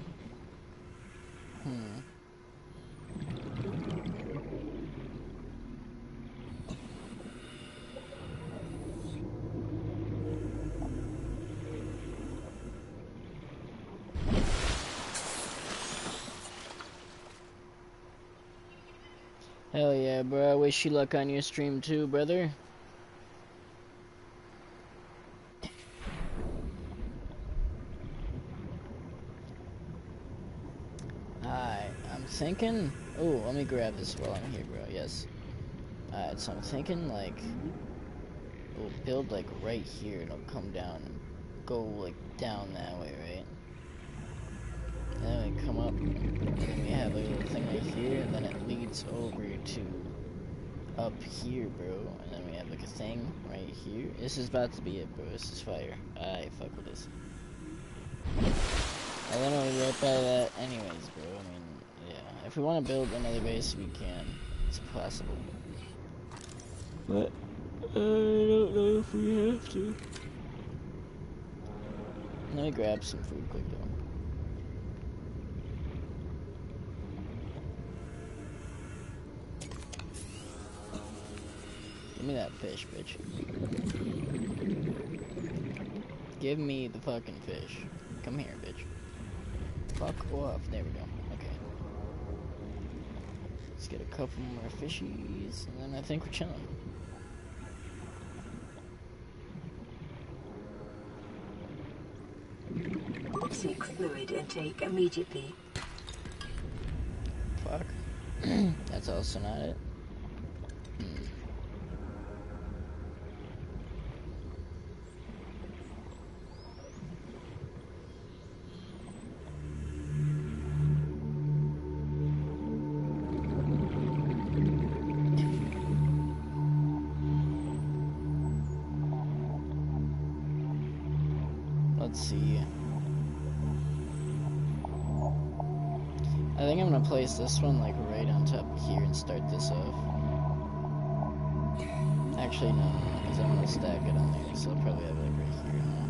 Hmm. Hell yeah, bro. I wish you luck on your stream too, brother. Alright, I'm thinking... Oh, let me grab this while I'm here, bro. Yes. Alright, so I'm thinking, like... We'll build, like, right here. It'll come down and go, like, down that way, right? And then we come up, and then we have, like, a little thing right here, and then it leads over to... up here, bro. And then we have, like, a thing right here. This is about to be it, bro. This is fire. I fuck with this. And then we'll right by that anyways, bro. I mean, yeah. If we want to build another base, we can. It's possible. But I don't know if we have to. Let me grab some food quick, though. Give me that fish, bitch. Give me the fucking fish. Come here, bitch. Fuck off. There we go. Okay. Let's get a couple more fishies, and then I think we're chilling. Seek fluid intake immediately. Fuck. That's also not it. Hmm. Let's see. I think I'm gonna place this one like right on top of here and start this off. Actually, no, no, because I'm gonna stack it on there, so I'll probably have it like right here now.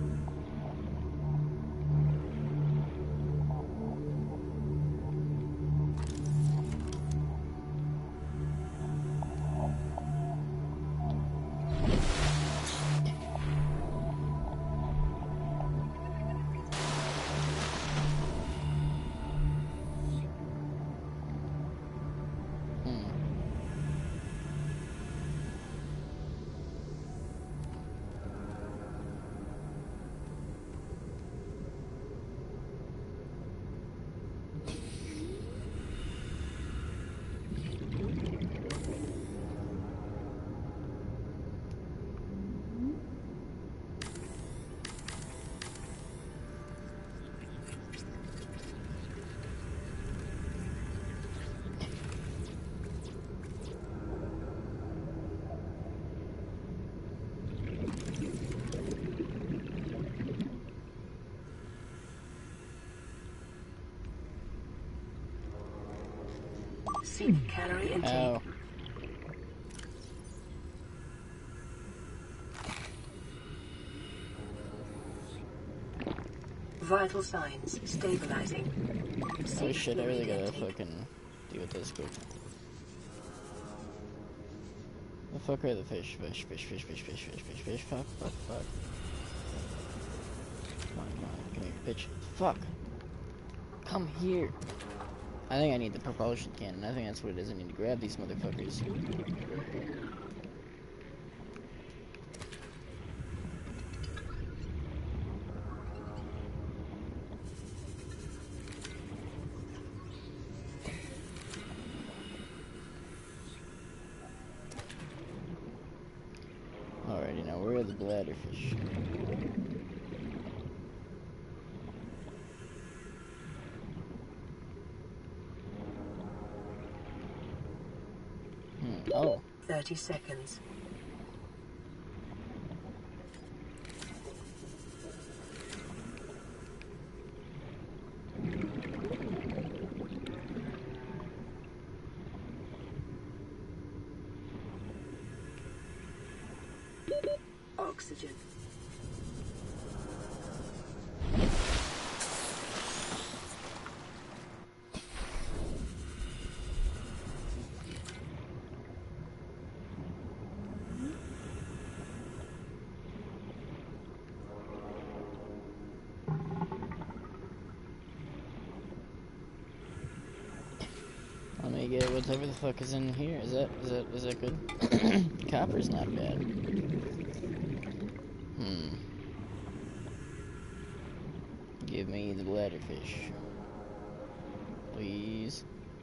Seek calorie intake. Oh. Vital signs stabilizing. Oh Seek shit, I really fluid gotta intake. fucking deal with this quick. The fuck are the fish? Fish, fish, fish, fish, fish, fish, fish, fish, fuck, fuck, fuck. Come on, come on, come here, bitch. Fuck. Come here. I think I need the propulsion cannon. I think that's what it is. I need to grab these motherfuckers. Alrighty, now where are the bladderfish? Hmm, oh. Thirty seconds. Oxygen. Let me get whatever the fuck is in here. Is that is that is that good? Copper's not bad. Hmm. Give me the bladderfish, please.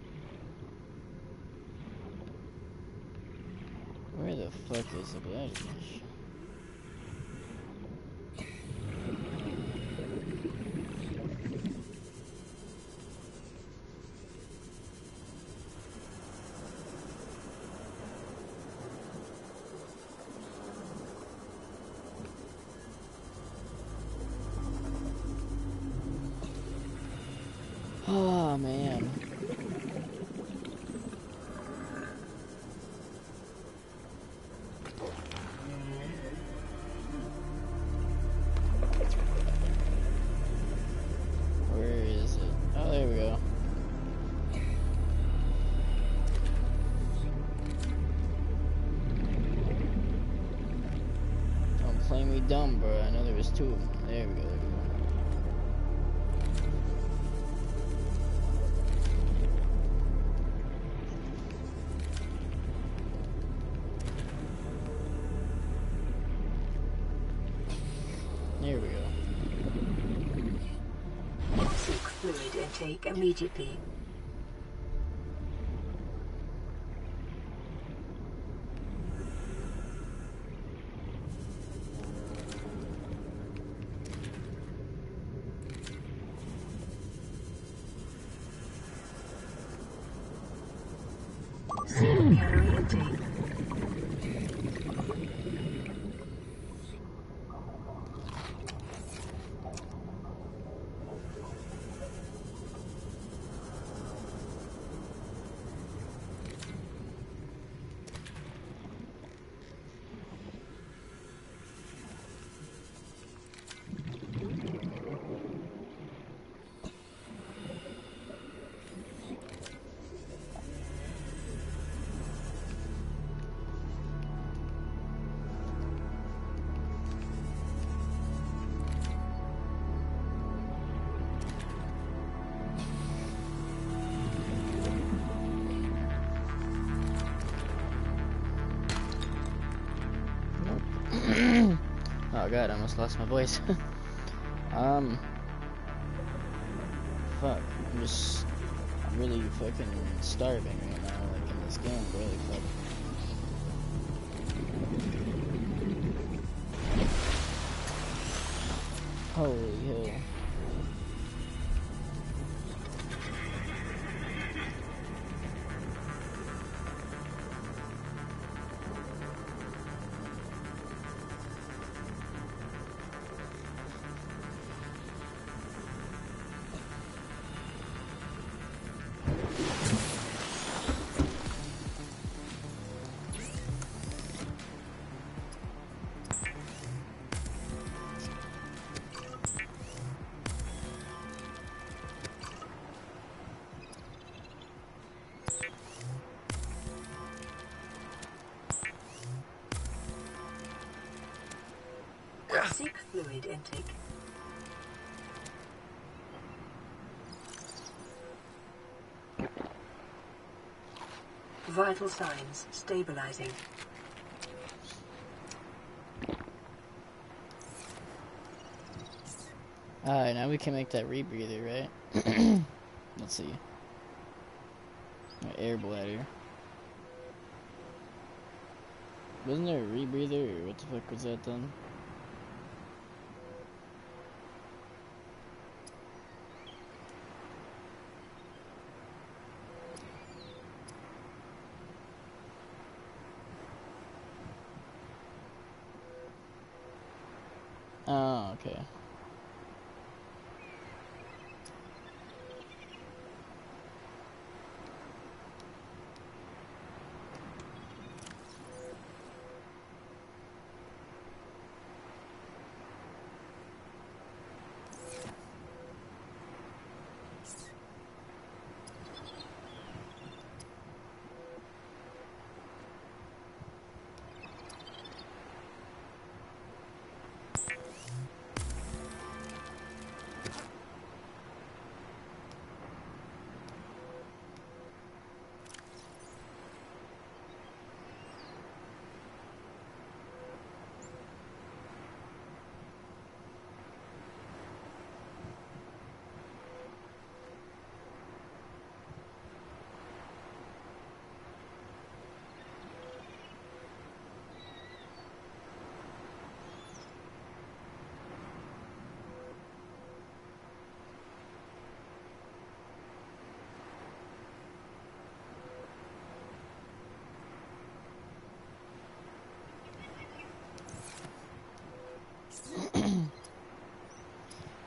Where the fuck is the bladderfish? Oh man. Where is it? Oh, there we go. Don't play me dumb, bro. I know there was two of them. There we go. There we go. Here we go. Seek fluid intake immediately. Seek carry intake. Oh god, I almost lost my voice. um, fuck, I'm just really fucking starving right now, like in this game, really fuck. Holy hell. Seek fluid intake. Vital signs stabilizing. Alright, now we can make that rebreather, right? Let's see. Our air bladder. Wasn't there a rebreather, or what the fuck was that then? Oh, okay.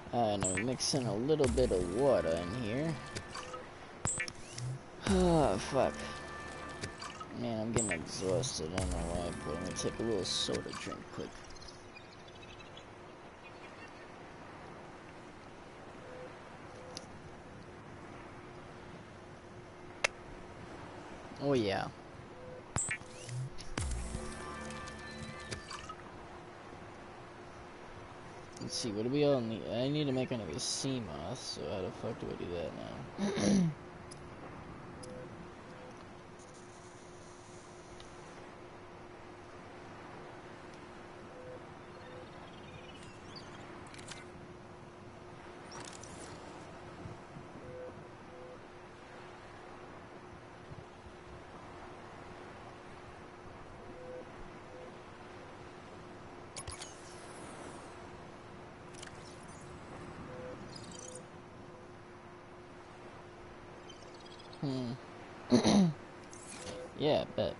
And I'm mixing a little bit of water in here. Oh, fuck. Man, I'm getting exhausted. I don't know why, but I'm gonna take a little soda drink quick. Oh, yeah. Let's see, what do we all need? I need to make another sea moth, so how the fuck do I do that now? Hmm. Yeah, bet.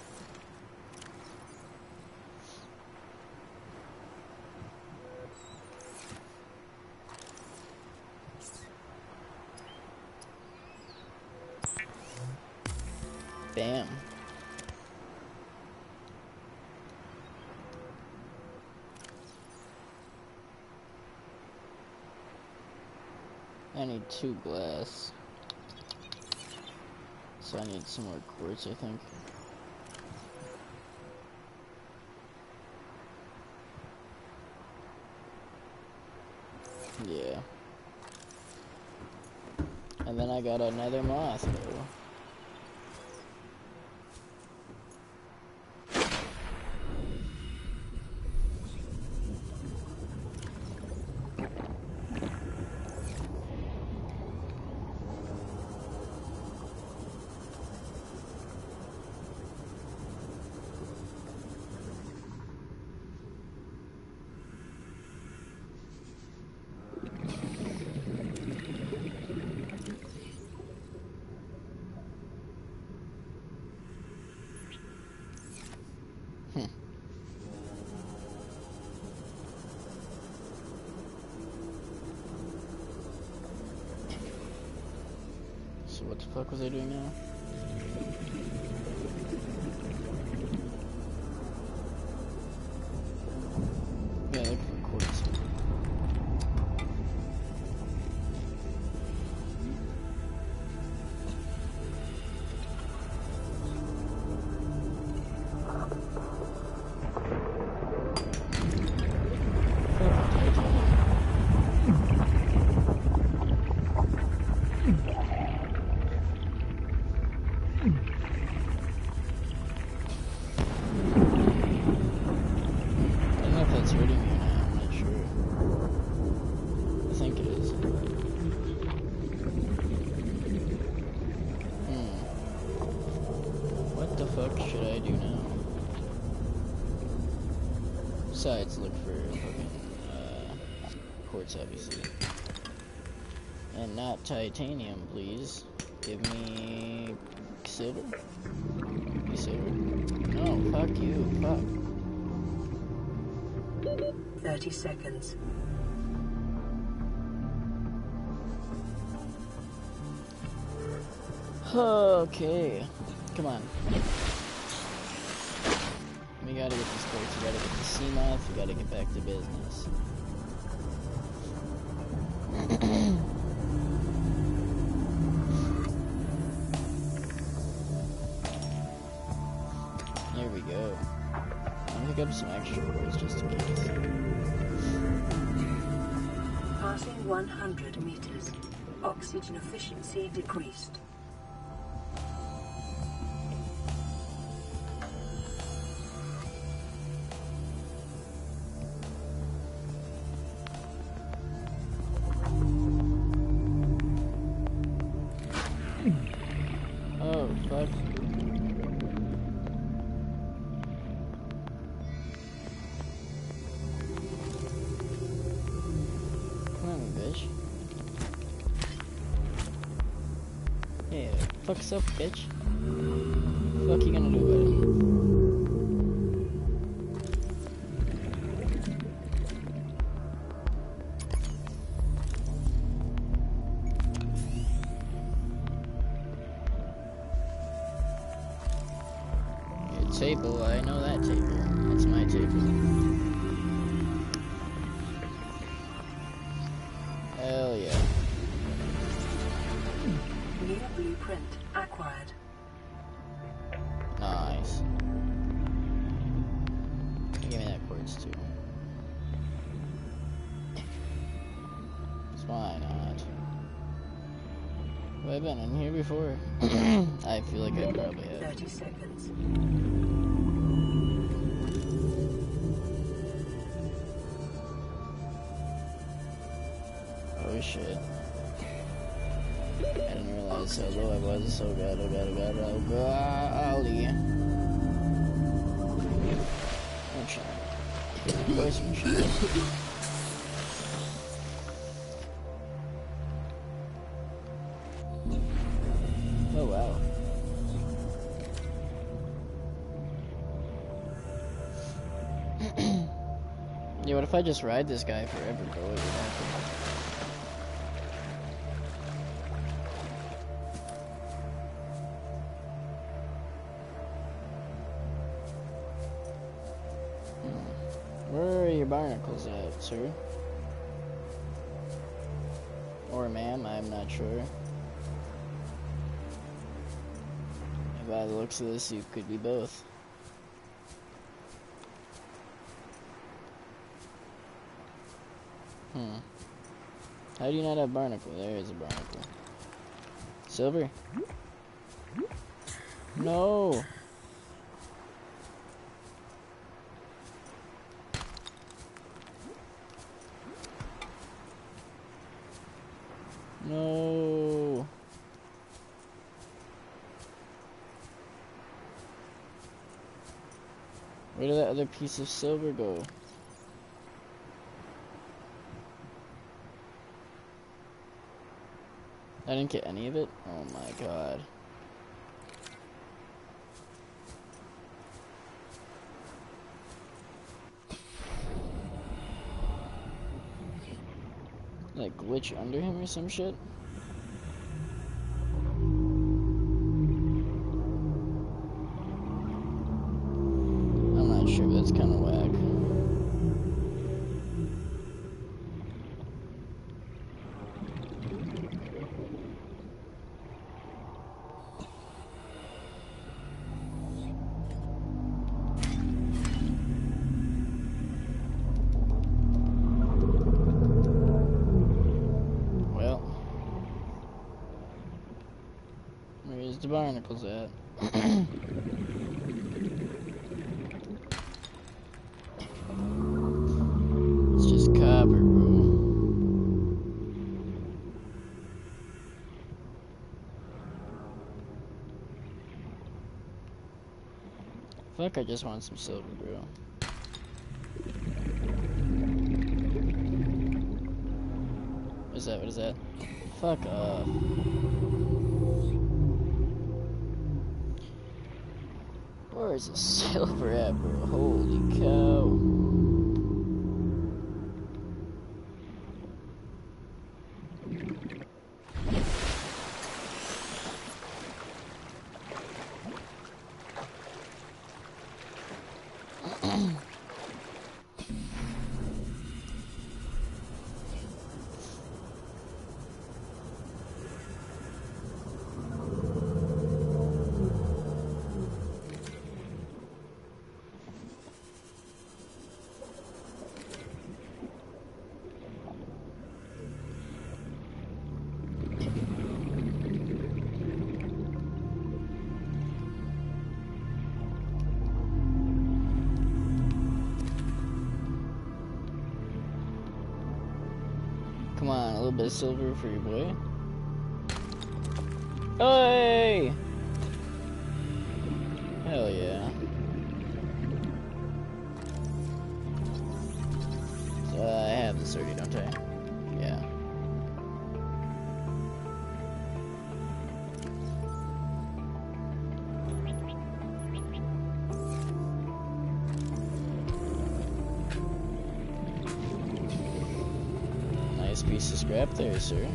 Bam. I need two glass. So I need some more quartz, I think. Yeah. And then I got another moth, though. So what the fuck was I doing now? Yeah, look for quartz. Besides, look for fucking uh, quartz, obviously. And not titanium, please. Give me silver? Give me silver? No, fuck you, fuck. thirty seconds. Okay. Come on. We gotta get this quartz, we gotta get the sea moth, we gotta get back to business. There we go. I'll pick up some extra quartz just in case. Passing one hundred meters. Oxygen efficiency decreased. Oh, fuck. Come on, bitch. Yeah, fuck's up, bitch. Fuck you gonna do about it? table. I know that table. It's my table. Hell yeah. New blueprint acquired. Nice. Give me that quartz too. Why not? Have I been in here before? I feel like I probably have. thirty seconds. Oh shit. I didn't realize how low I was. Oh god, oh god, oh god, oh golly. Moonshine. Voice moonshine. Oh wow. Yeah, what if I just ride this guy forever, bro? What would happen? Where are your barnacles at, sir? Or ma'am, I'm not sure. And by the looks of this, you could be both. Hmm. How do you not have barnacle? There is a barnacle. Silver? No! No. Where did that other piece of silver go? I didn't get any of it? Oh my god. Like glitch under him or some shit? I'm not sure, but that's kind of whack. The barnacles at? It's just copper, bro. Fuck, I just want some silver, bro. What is that? What is that? Fuck off. Where's the silver at, bro? Holy cow. Come on, a little bit of silver for your boy. Hey! Hell yeah. So uh, I have this already, don't I? Yeah. Piece of scrap there, sir.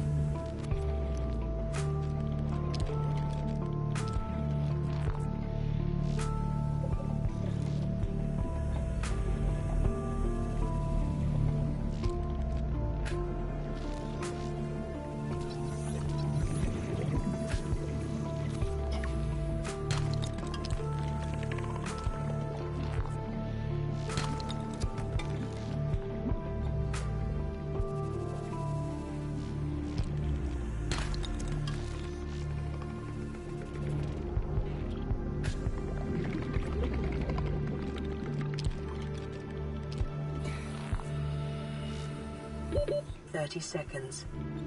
thirty seconds.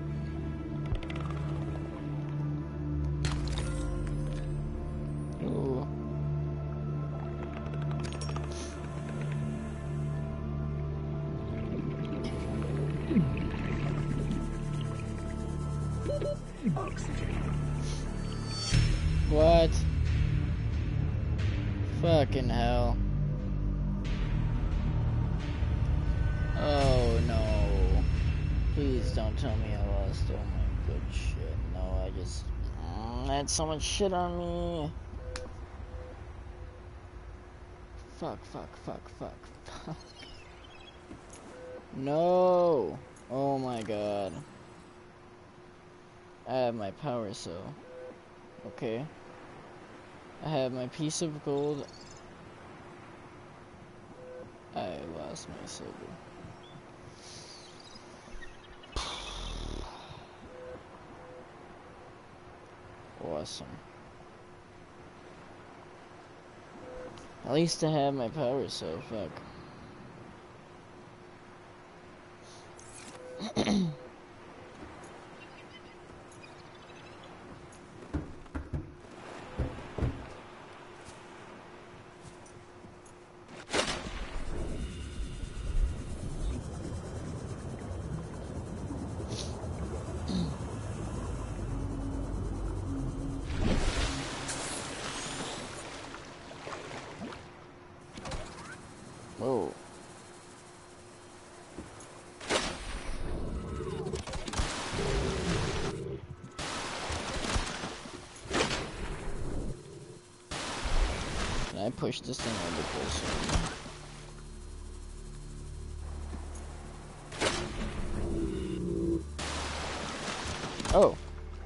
Ooh. Oxygen. What? Fucking hell. Oh no. Please don't tell me I lost all my good shit. No, I just mm, I had so much shit on me. Fuck, fuck, fuck, fuck, fuck. No. Oh my god. I have my power cell. Okay. I have my piece of gold. I lost my silver. Awesome. At least I have my power cell, fuck. Whoa. Can I push this thing a little closer? Oh.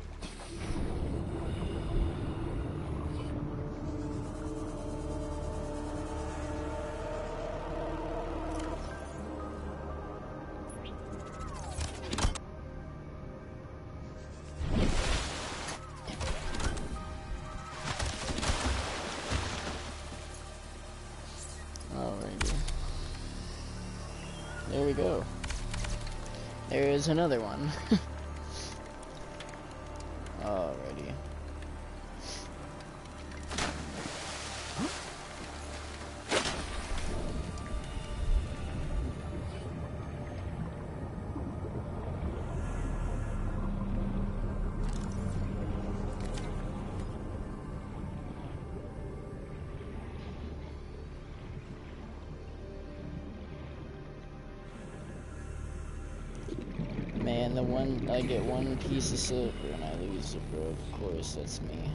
There we go. There is another one. Alrighty. Man, the one I get one piece of silver and I lose it, bro. Of course, that's me.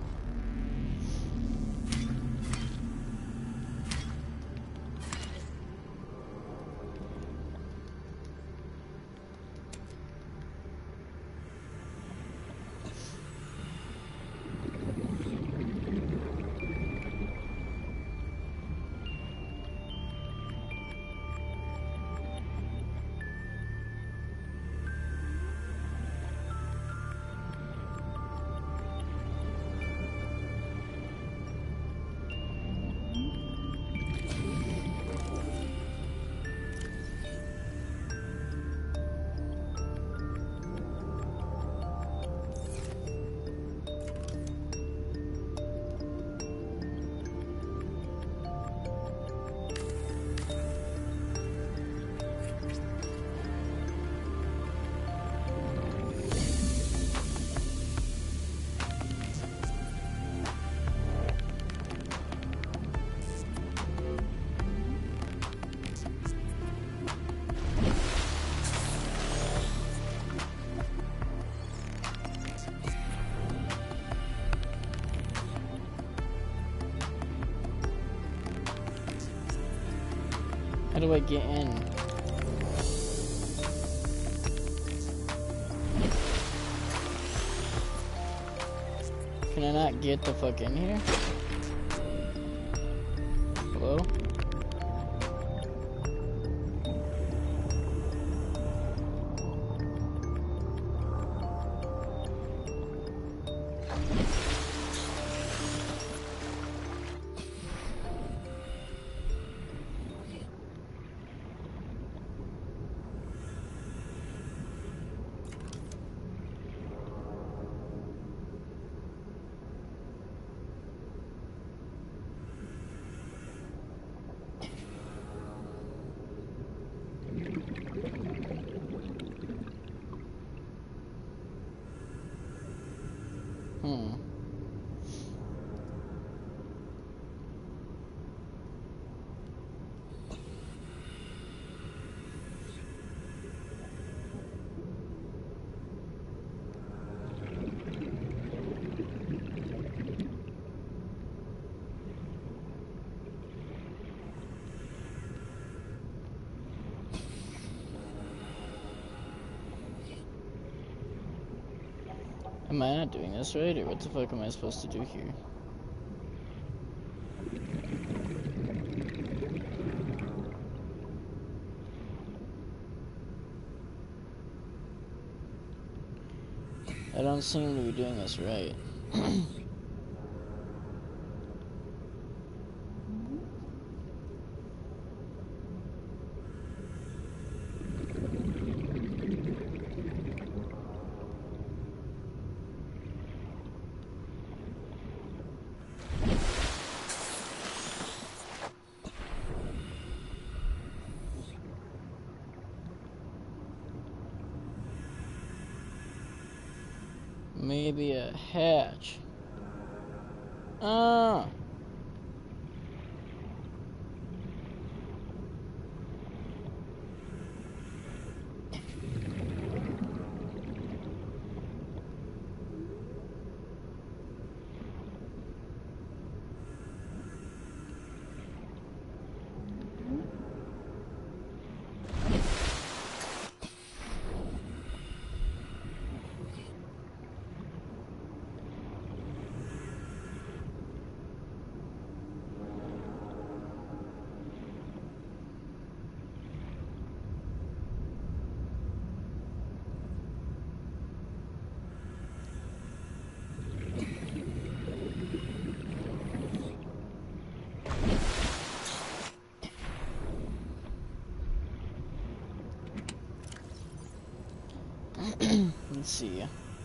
How do I get in? Can I not get the fuck in here? Hello? Hmm. Am I not doing this right, or what the fuck am I supposed to do here? I don't seem to be doing this right. Maybe a hatch. Ah. Let's see.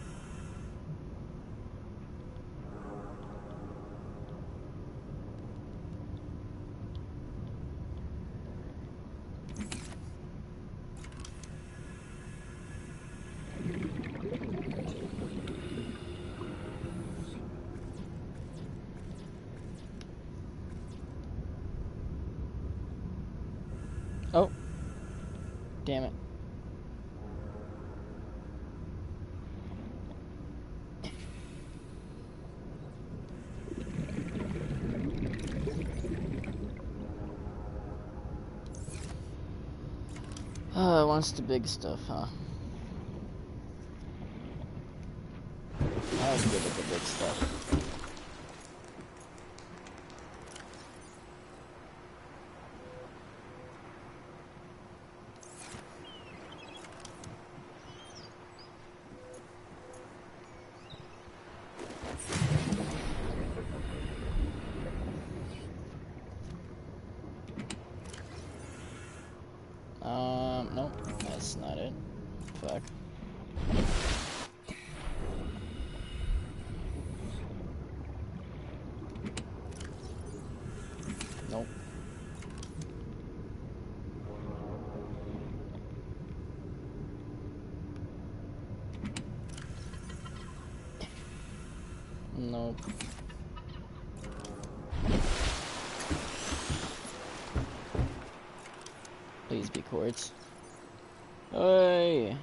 Oh. Damn it. Oh, it wants the big stuff, huh? I was good at the big stuff. Um, nope, that's not it. Fuck. Nope. Nope. Please be quartz. Hey!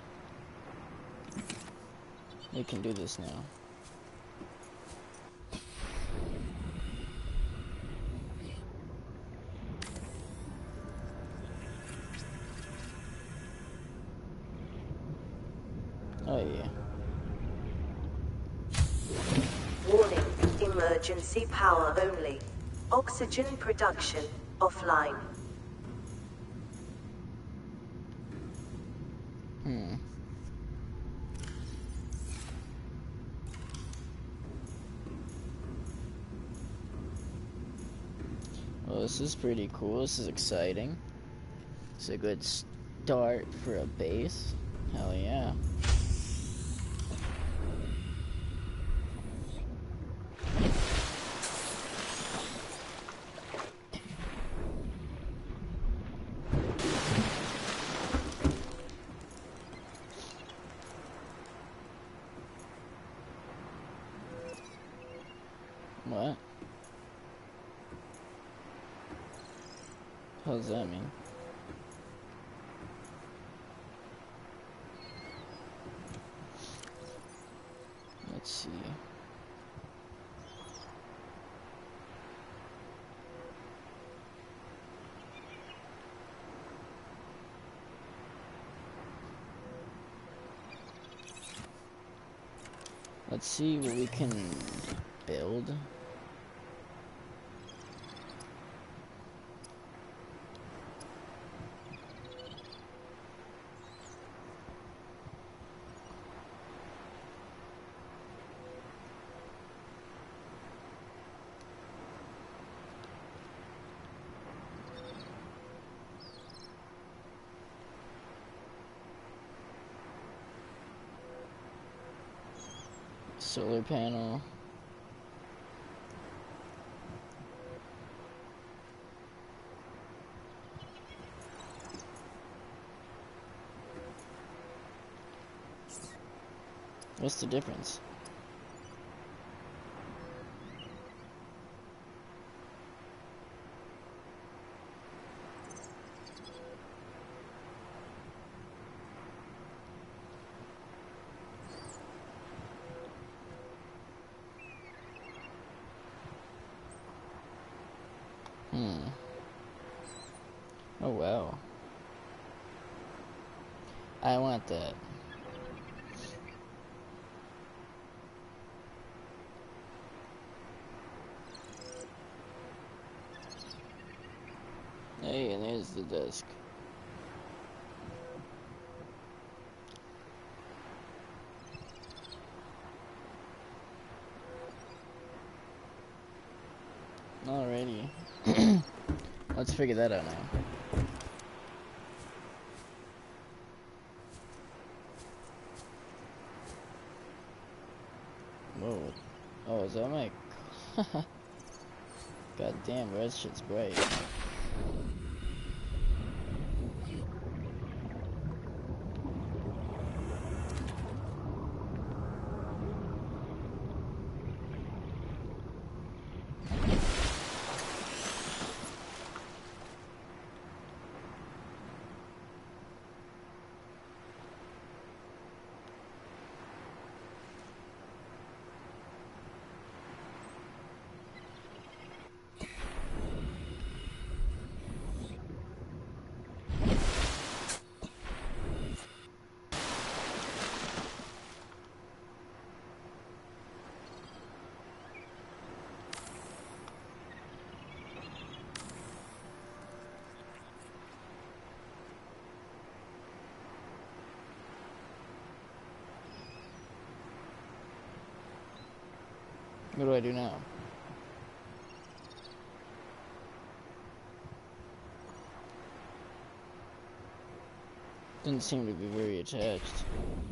We can do this now. Oh yeah. Warning, emergency power only. Oxygen production offline. Hmm. Well, this is pretty cool. This is exciting. It's a good start for a base. Hell yeah. What? What does that mean? Let's see. Let's see what we can build. Solar panel. What's the difference? Hmm. Oh wow. I want that. Hey, and there's the desk. Alrighty. Let's figure that out now. Whoa. Oh, is that my... God damn, red shit's bright. What do I do now? Doesn't seem to be very attached.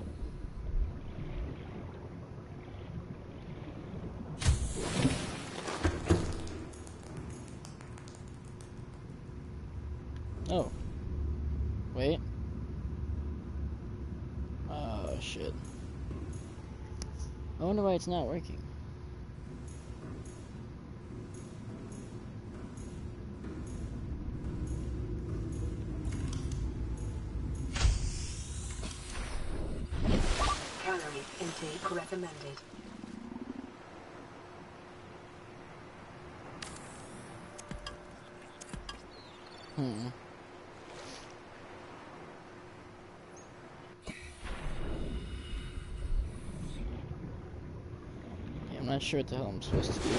Oh. Wait. Oh, shit. I wonder why it's not working. Intake recommended. Hmm. Yeah, I'm not sure what the hell I'm supposed to do.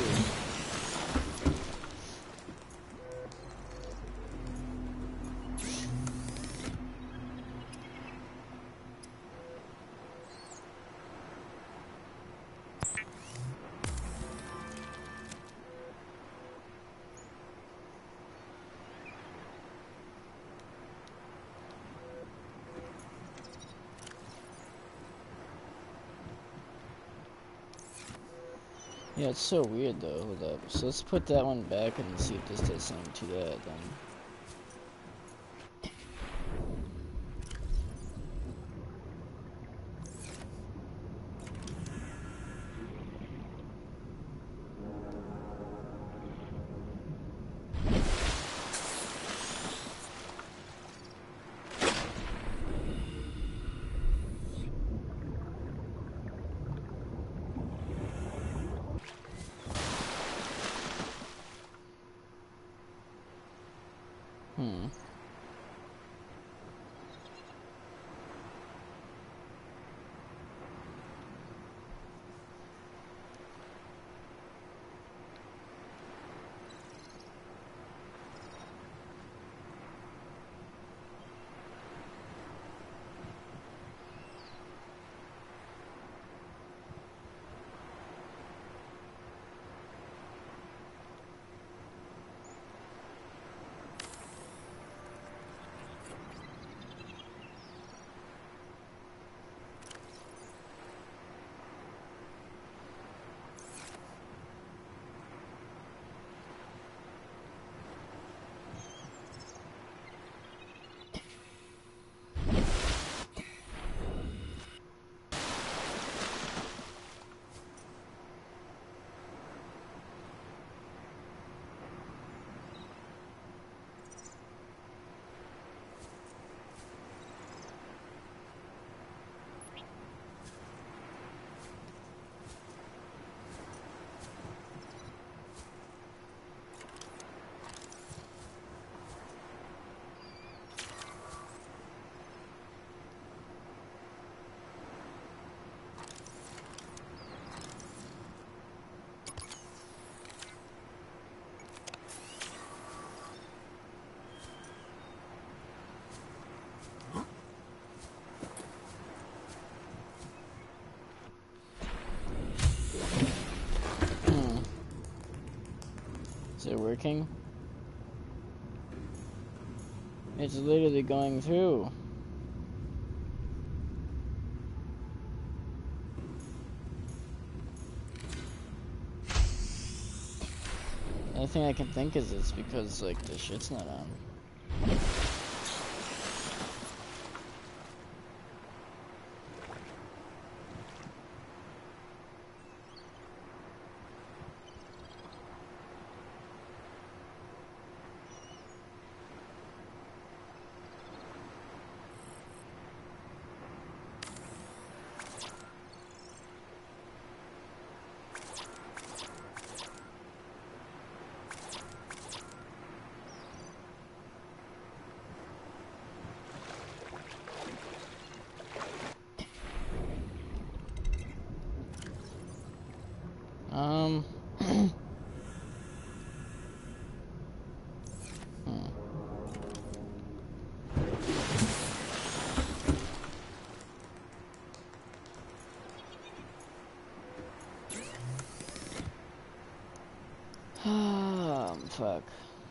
Yeah, it's so weird though. Hold up. So let's put that one back and see if this does something to that then. it working? It's literally going through. The only thing I can think is it's because, like, the shit's not on. Um. hmm. Um, fuck.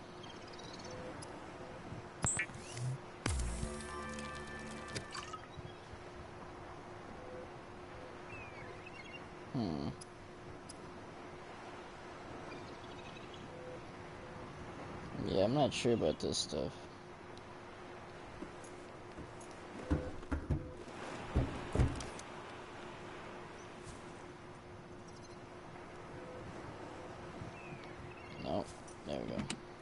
Hmm. Yeah, I'm not sure about this stuff. No, there we go.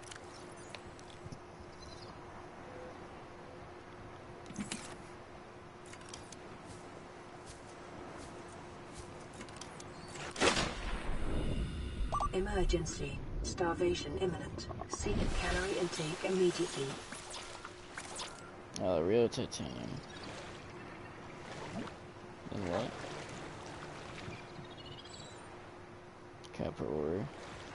Emergency. Starvation imminent. Seek calorie intake immediately. Oh, real titanium. And what? Copper ore.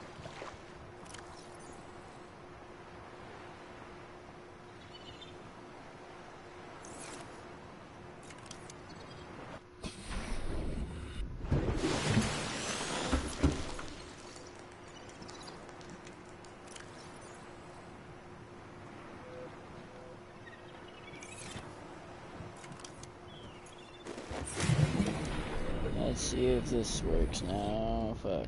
Let's see if this works now. Fuck.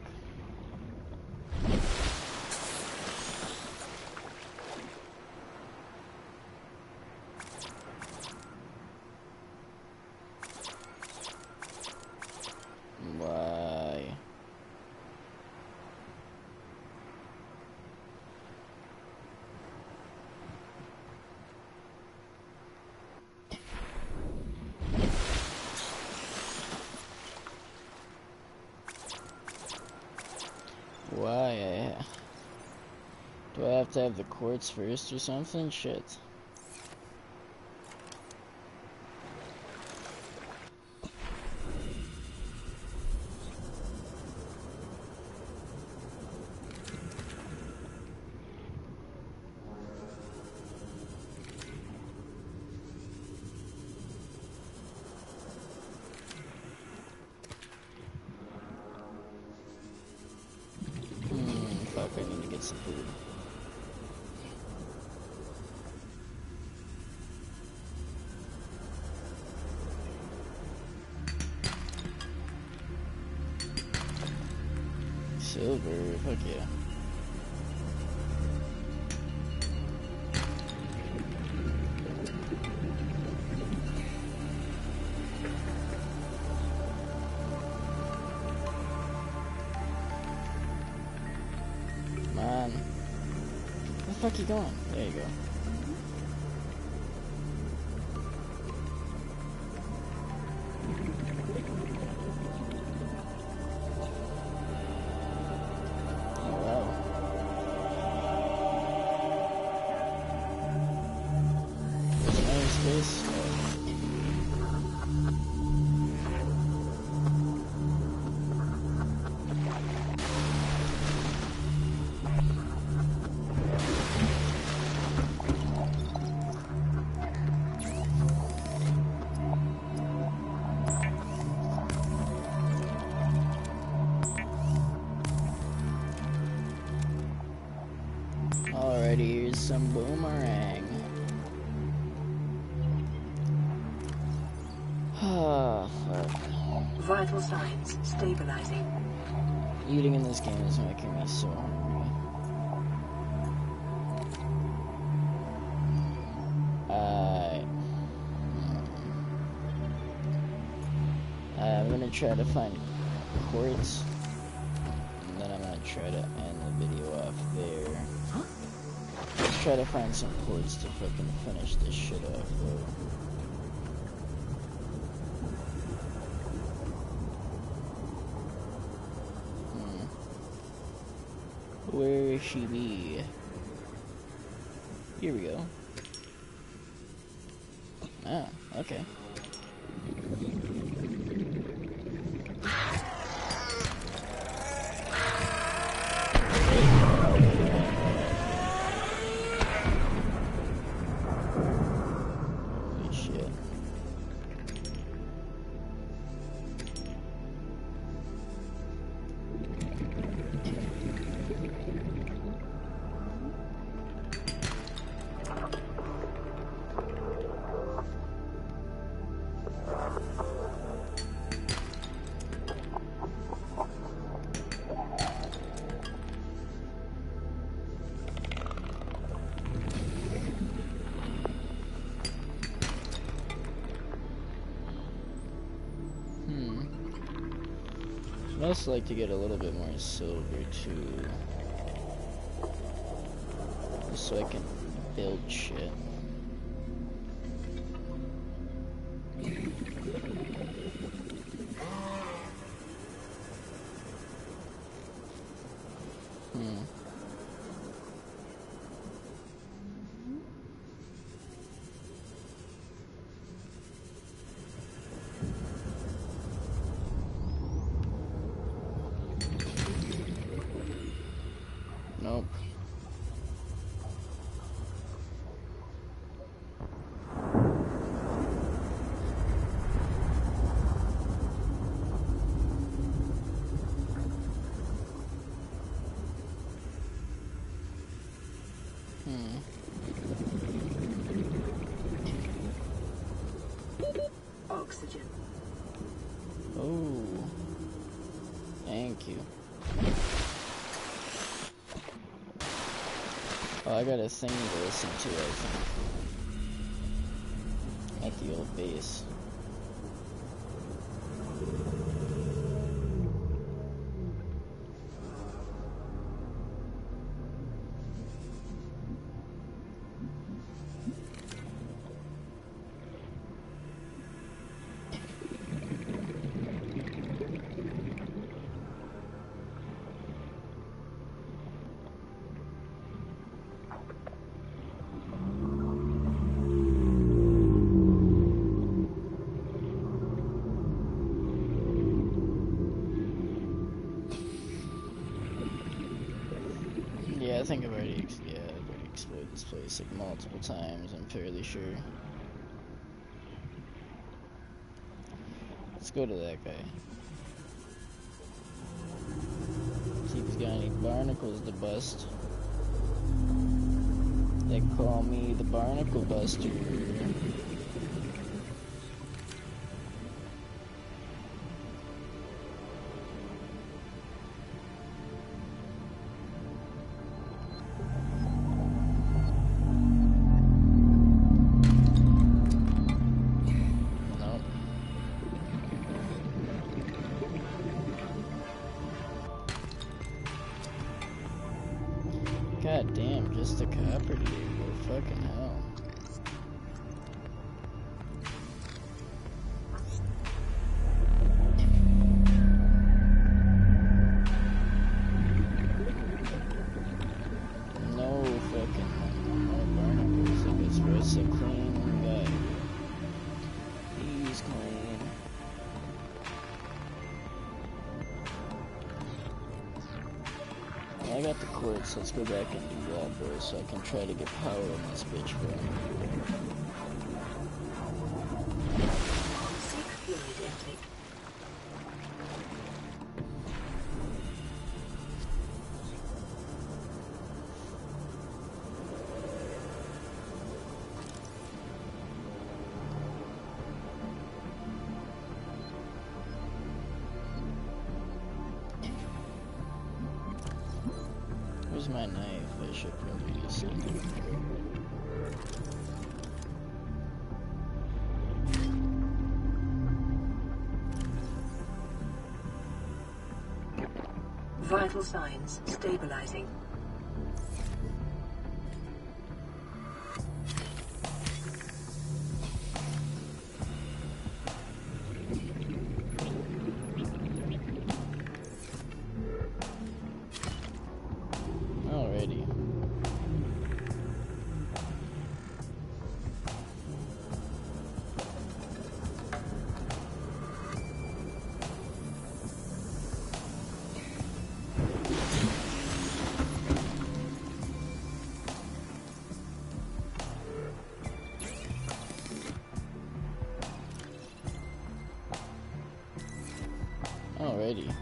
Why? Why? I... Do I have to have the quartz first or something? Shit. I need to get some food. Silver, fuck yeah. Where the fuck you going? There you go. Oh wow. There's another space. try to use some boomerang. Ah, fuck. Vital signs stabilizing. Eating in this game is making me so hungry. I... I'm gonna try to find quartz, and then I'm gonna try to end the video off there. Let's try to find some quartz to fucking finish this shit off, though. Hmm. Where is she be? Here we go. Ah, okay. I'd also like to get a little bit more silver too, just so I can build shit. Hmm. Nope. Hmm. Oxygen. Oh. Thank you. Oh, I got a thing to listen to, I think. At the old base. Yeah, I think I've already, ex yeah, I've already explored this place like multiple times, I'm fairly sure. Let's go to that guy. See if he's got any barnacles to bust. They call me the Barnacle Buster. God damn, just a copper digger, fucking hell. No fucking more barnacles, if it's worth a clean guy. He's clean. I got the quartz, let's go back and do that, bro, so I can try to get power on this bitch, bro. my knife? I should probably use it. Vital signs stabilizing. Alrighty. Alrighty.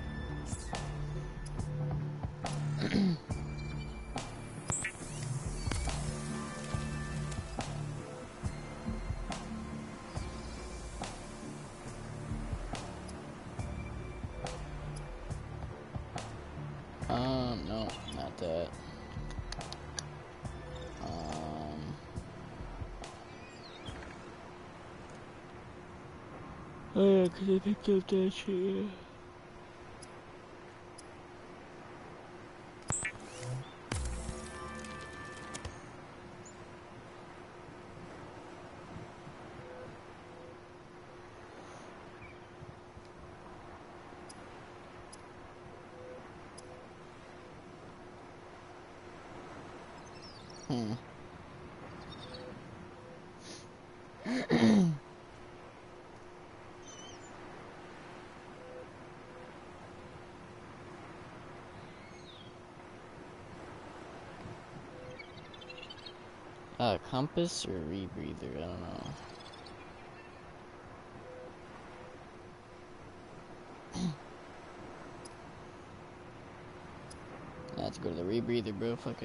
Um, no, not that. Um, oh yeah, cause I picked up that shit, yeah. Hmm. Uh, compass or rebreather? I don't know. Let's go to the rebreather, bro. Fuck it.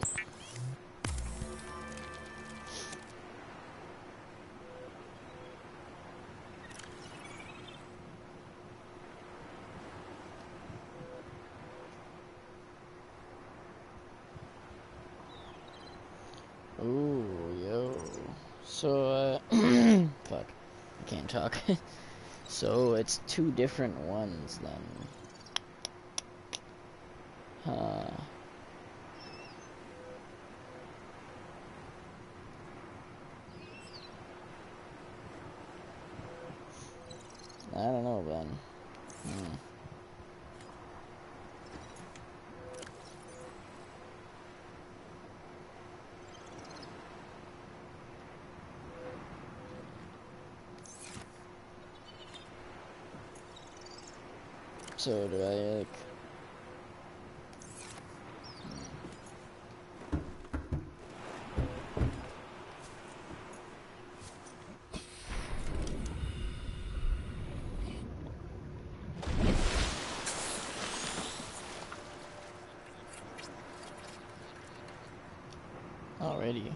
Ooh, yo. So, uh, fuck. I can't talk. So, it's two different ones, then. Huh. I don't know, Ben. Hmm. So do I, like... Alrighty.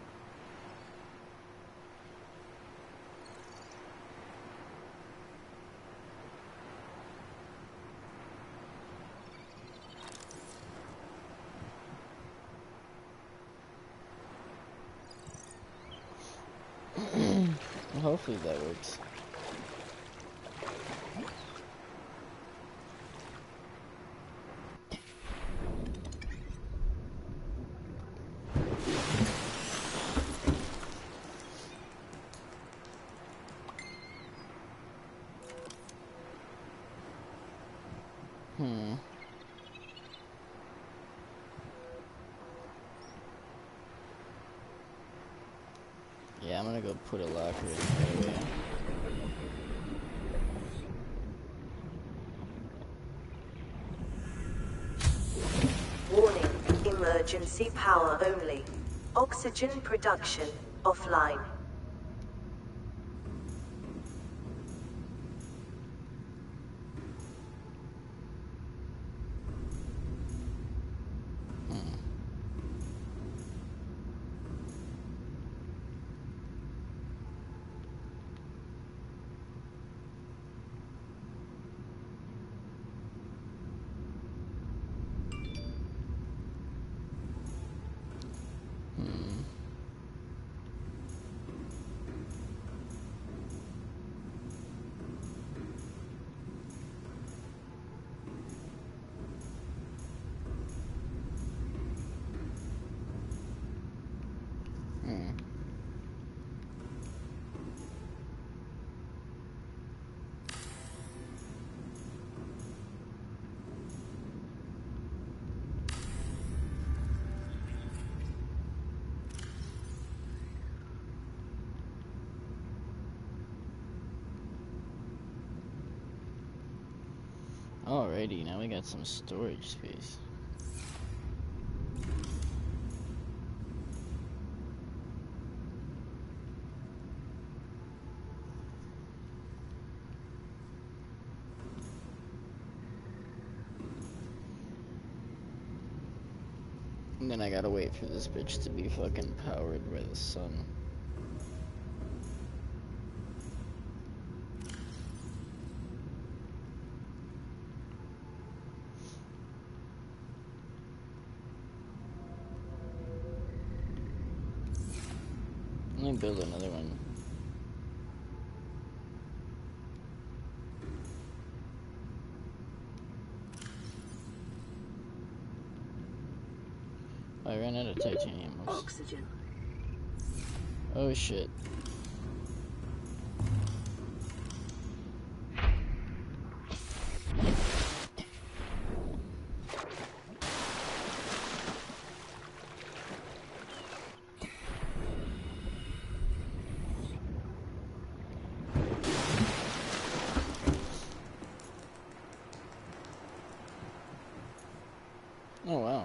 Well, hopefully that works. Hmm. Yeah, I'm gonna go put a locker in there. Warning, emergency power only. Oxygen production offline. Alrighty, now we got some storage space. And then I gotta wait for this bitch to be fucking powered by the sun. Let me build another one. I ran out of titanium. Oxygen. Oh shit. Oh wow.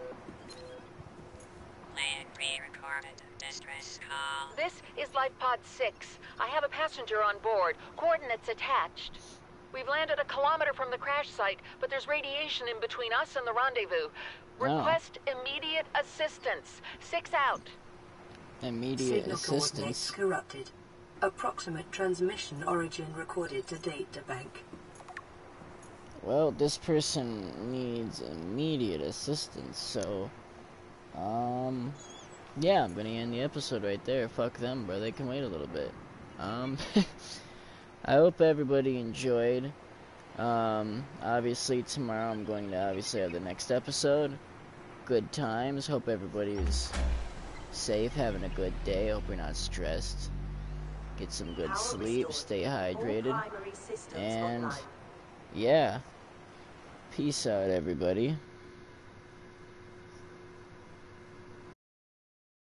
This is Life Pod six. I have a passenger on board. Coordinates attached. We've landed a kilometer from the crash site, but there's radiation in between us and the rendezvous. Request oh. immediate assistance. Six out. Immediate Signal assistance. Coordinates corrupted. Approximate transmission origin recorded to data bank. Well, this person needs immediate assistance, so um yeah, I'm gonna end the episode right there. Fuck them, bro. They can wait a little bit. Um, I hope everybody enjoyed. Um, obviously tomorrow I'm going to obviously have the next episode. Good times. Hope everybody's safe, having a good day. Hope you're not stressed. Get some good sleep. Stay hydrated. And yeah, peace out, everybody.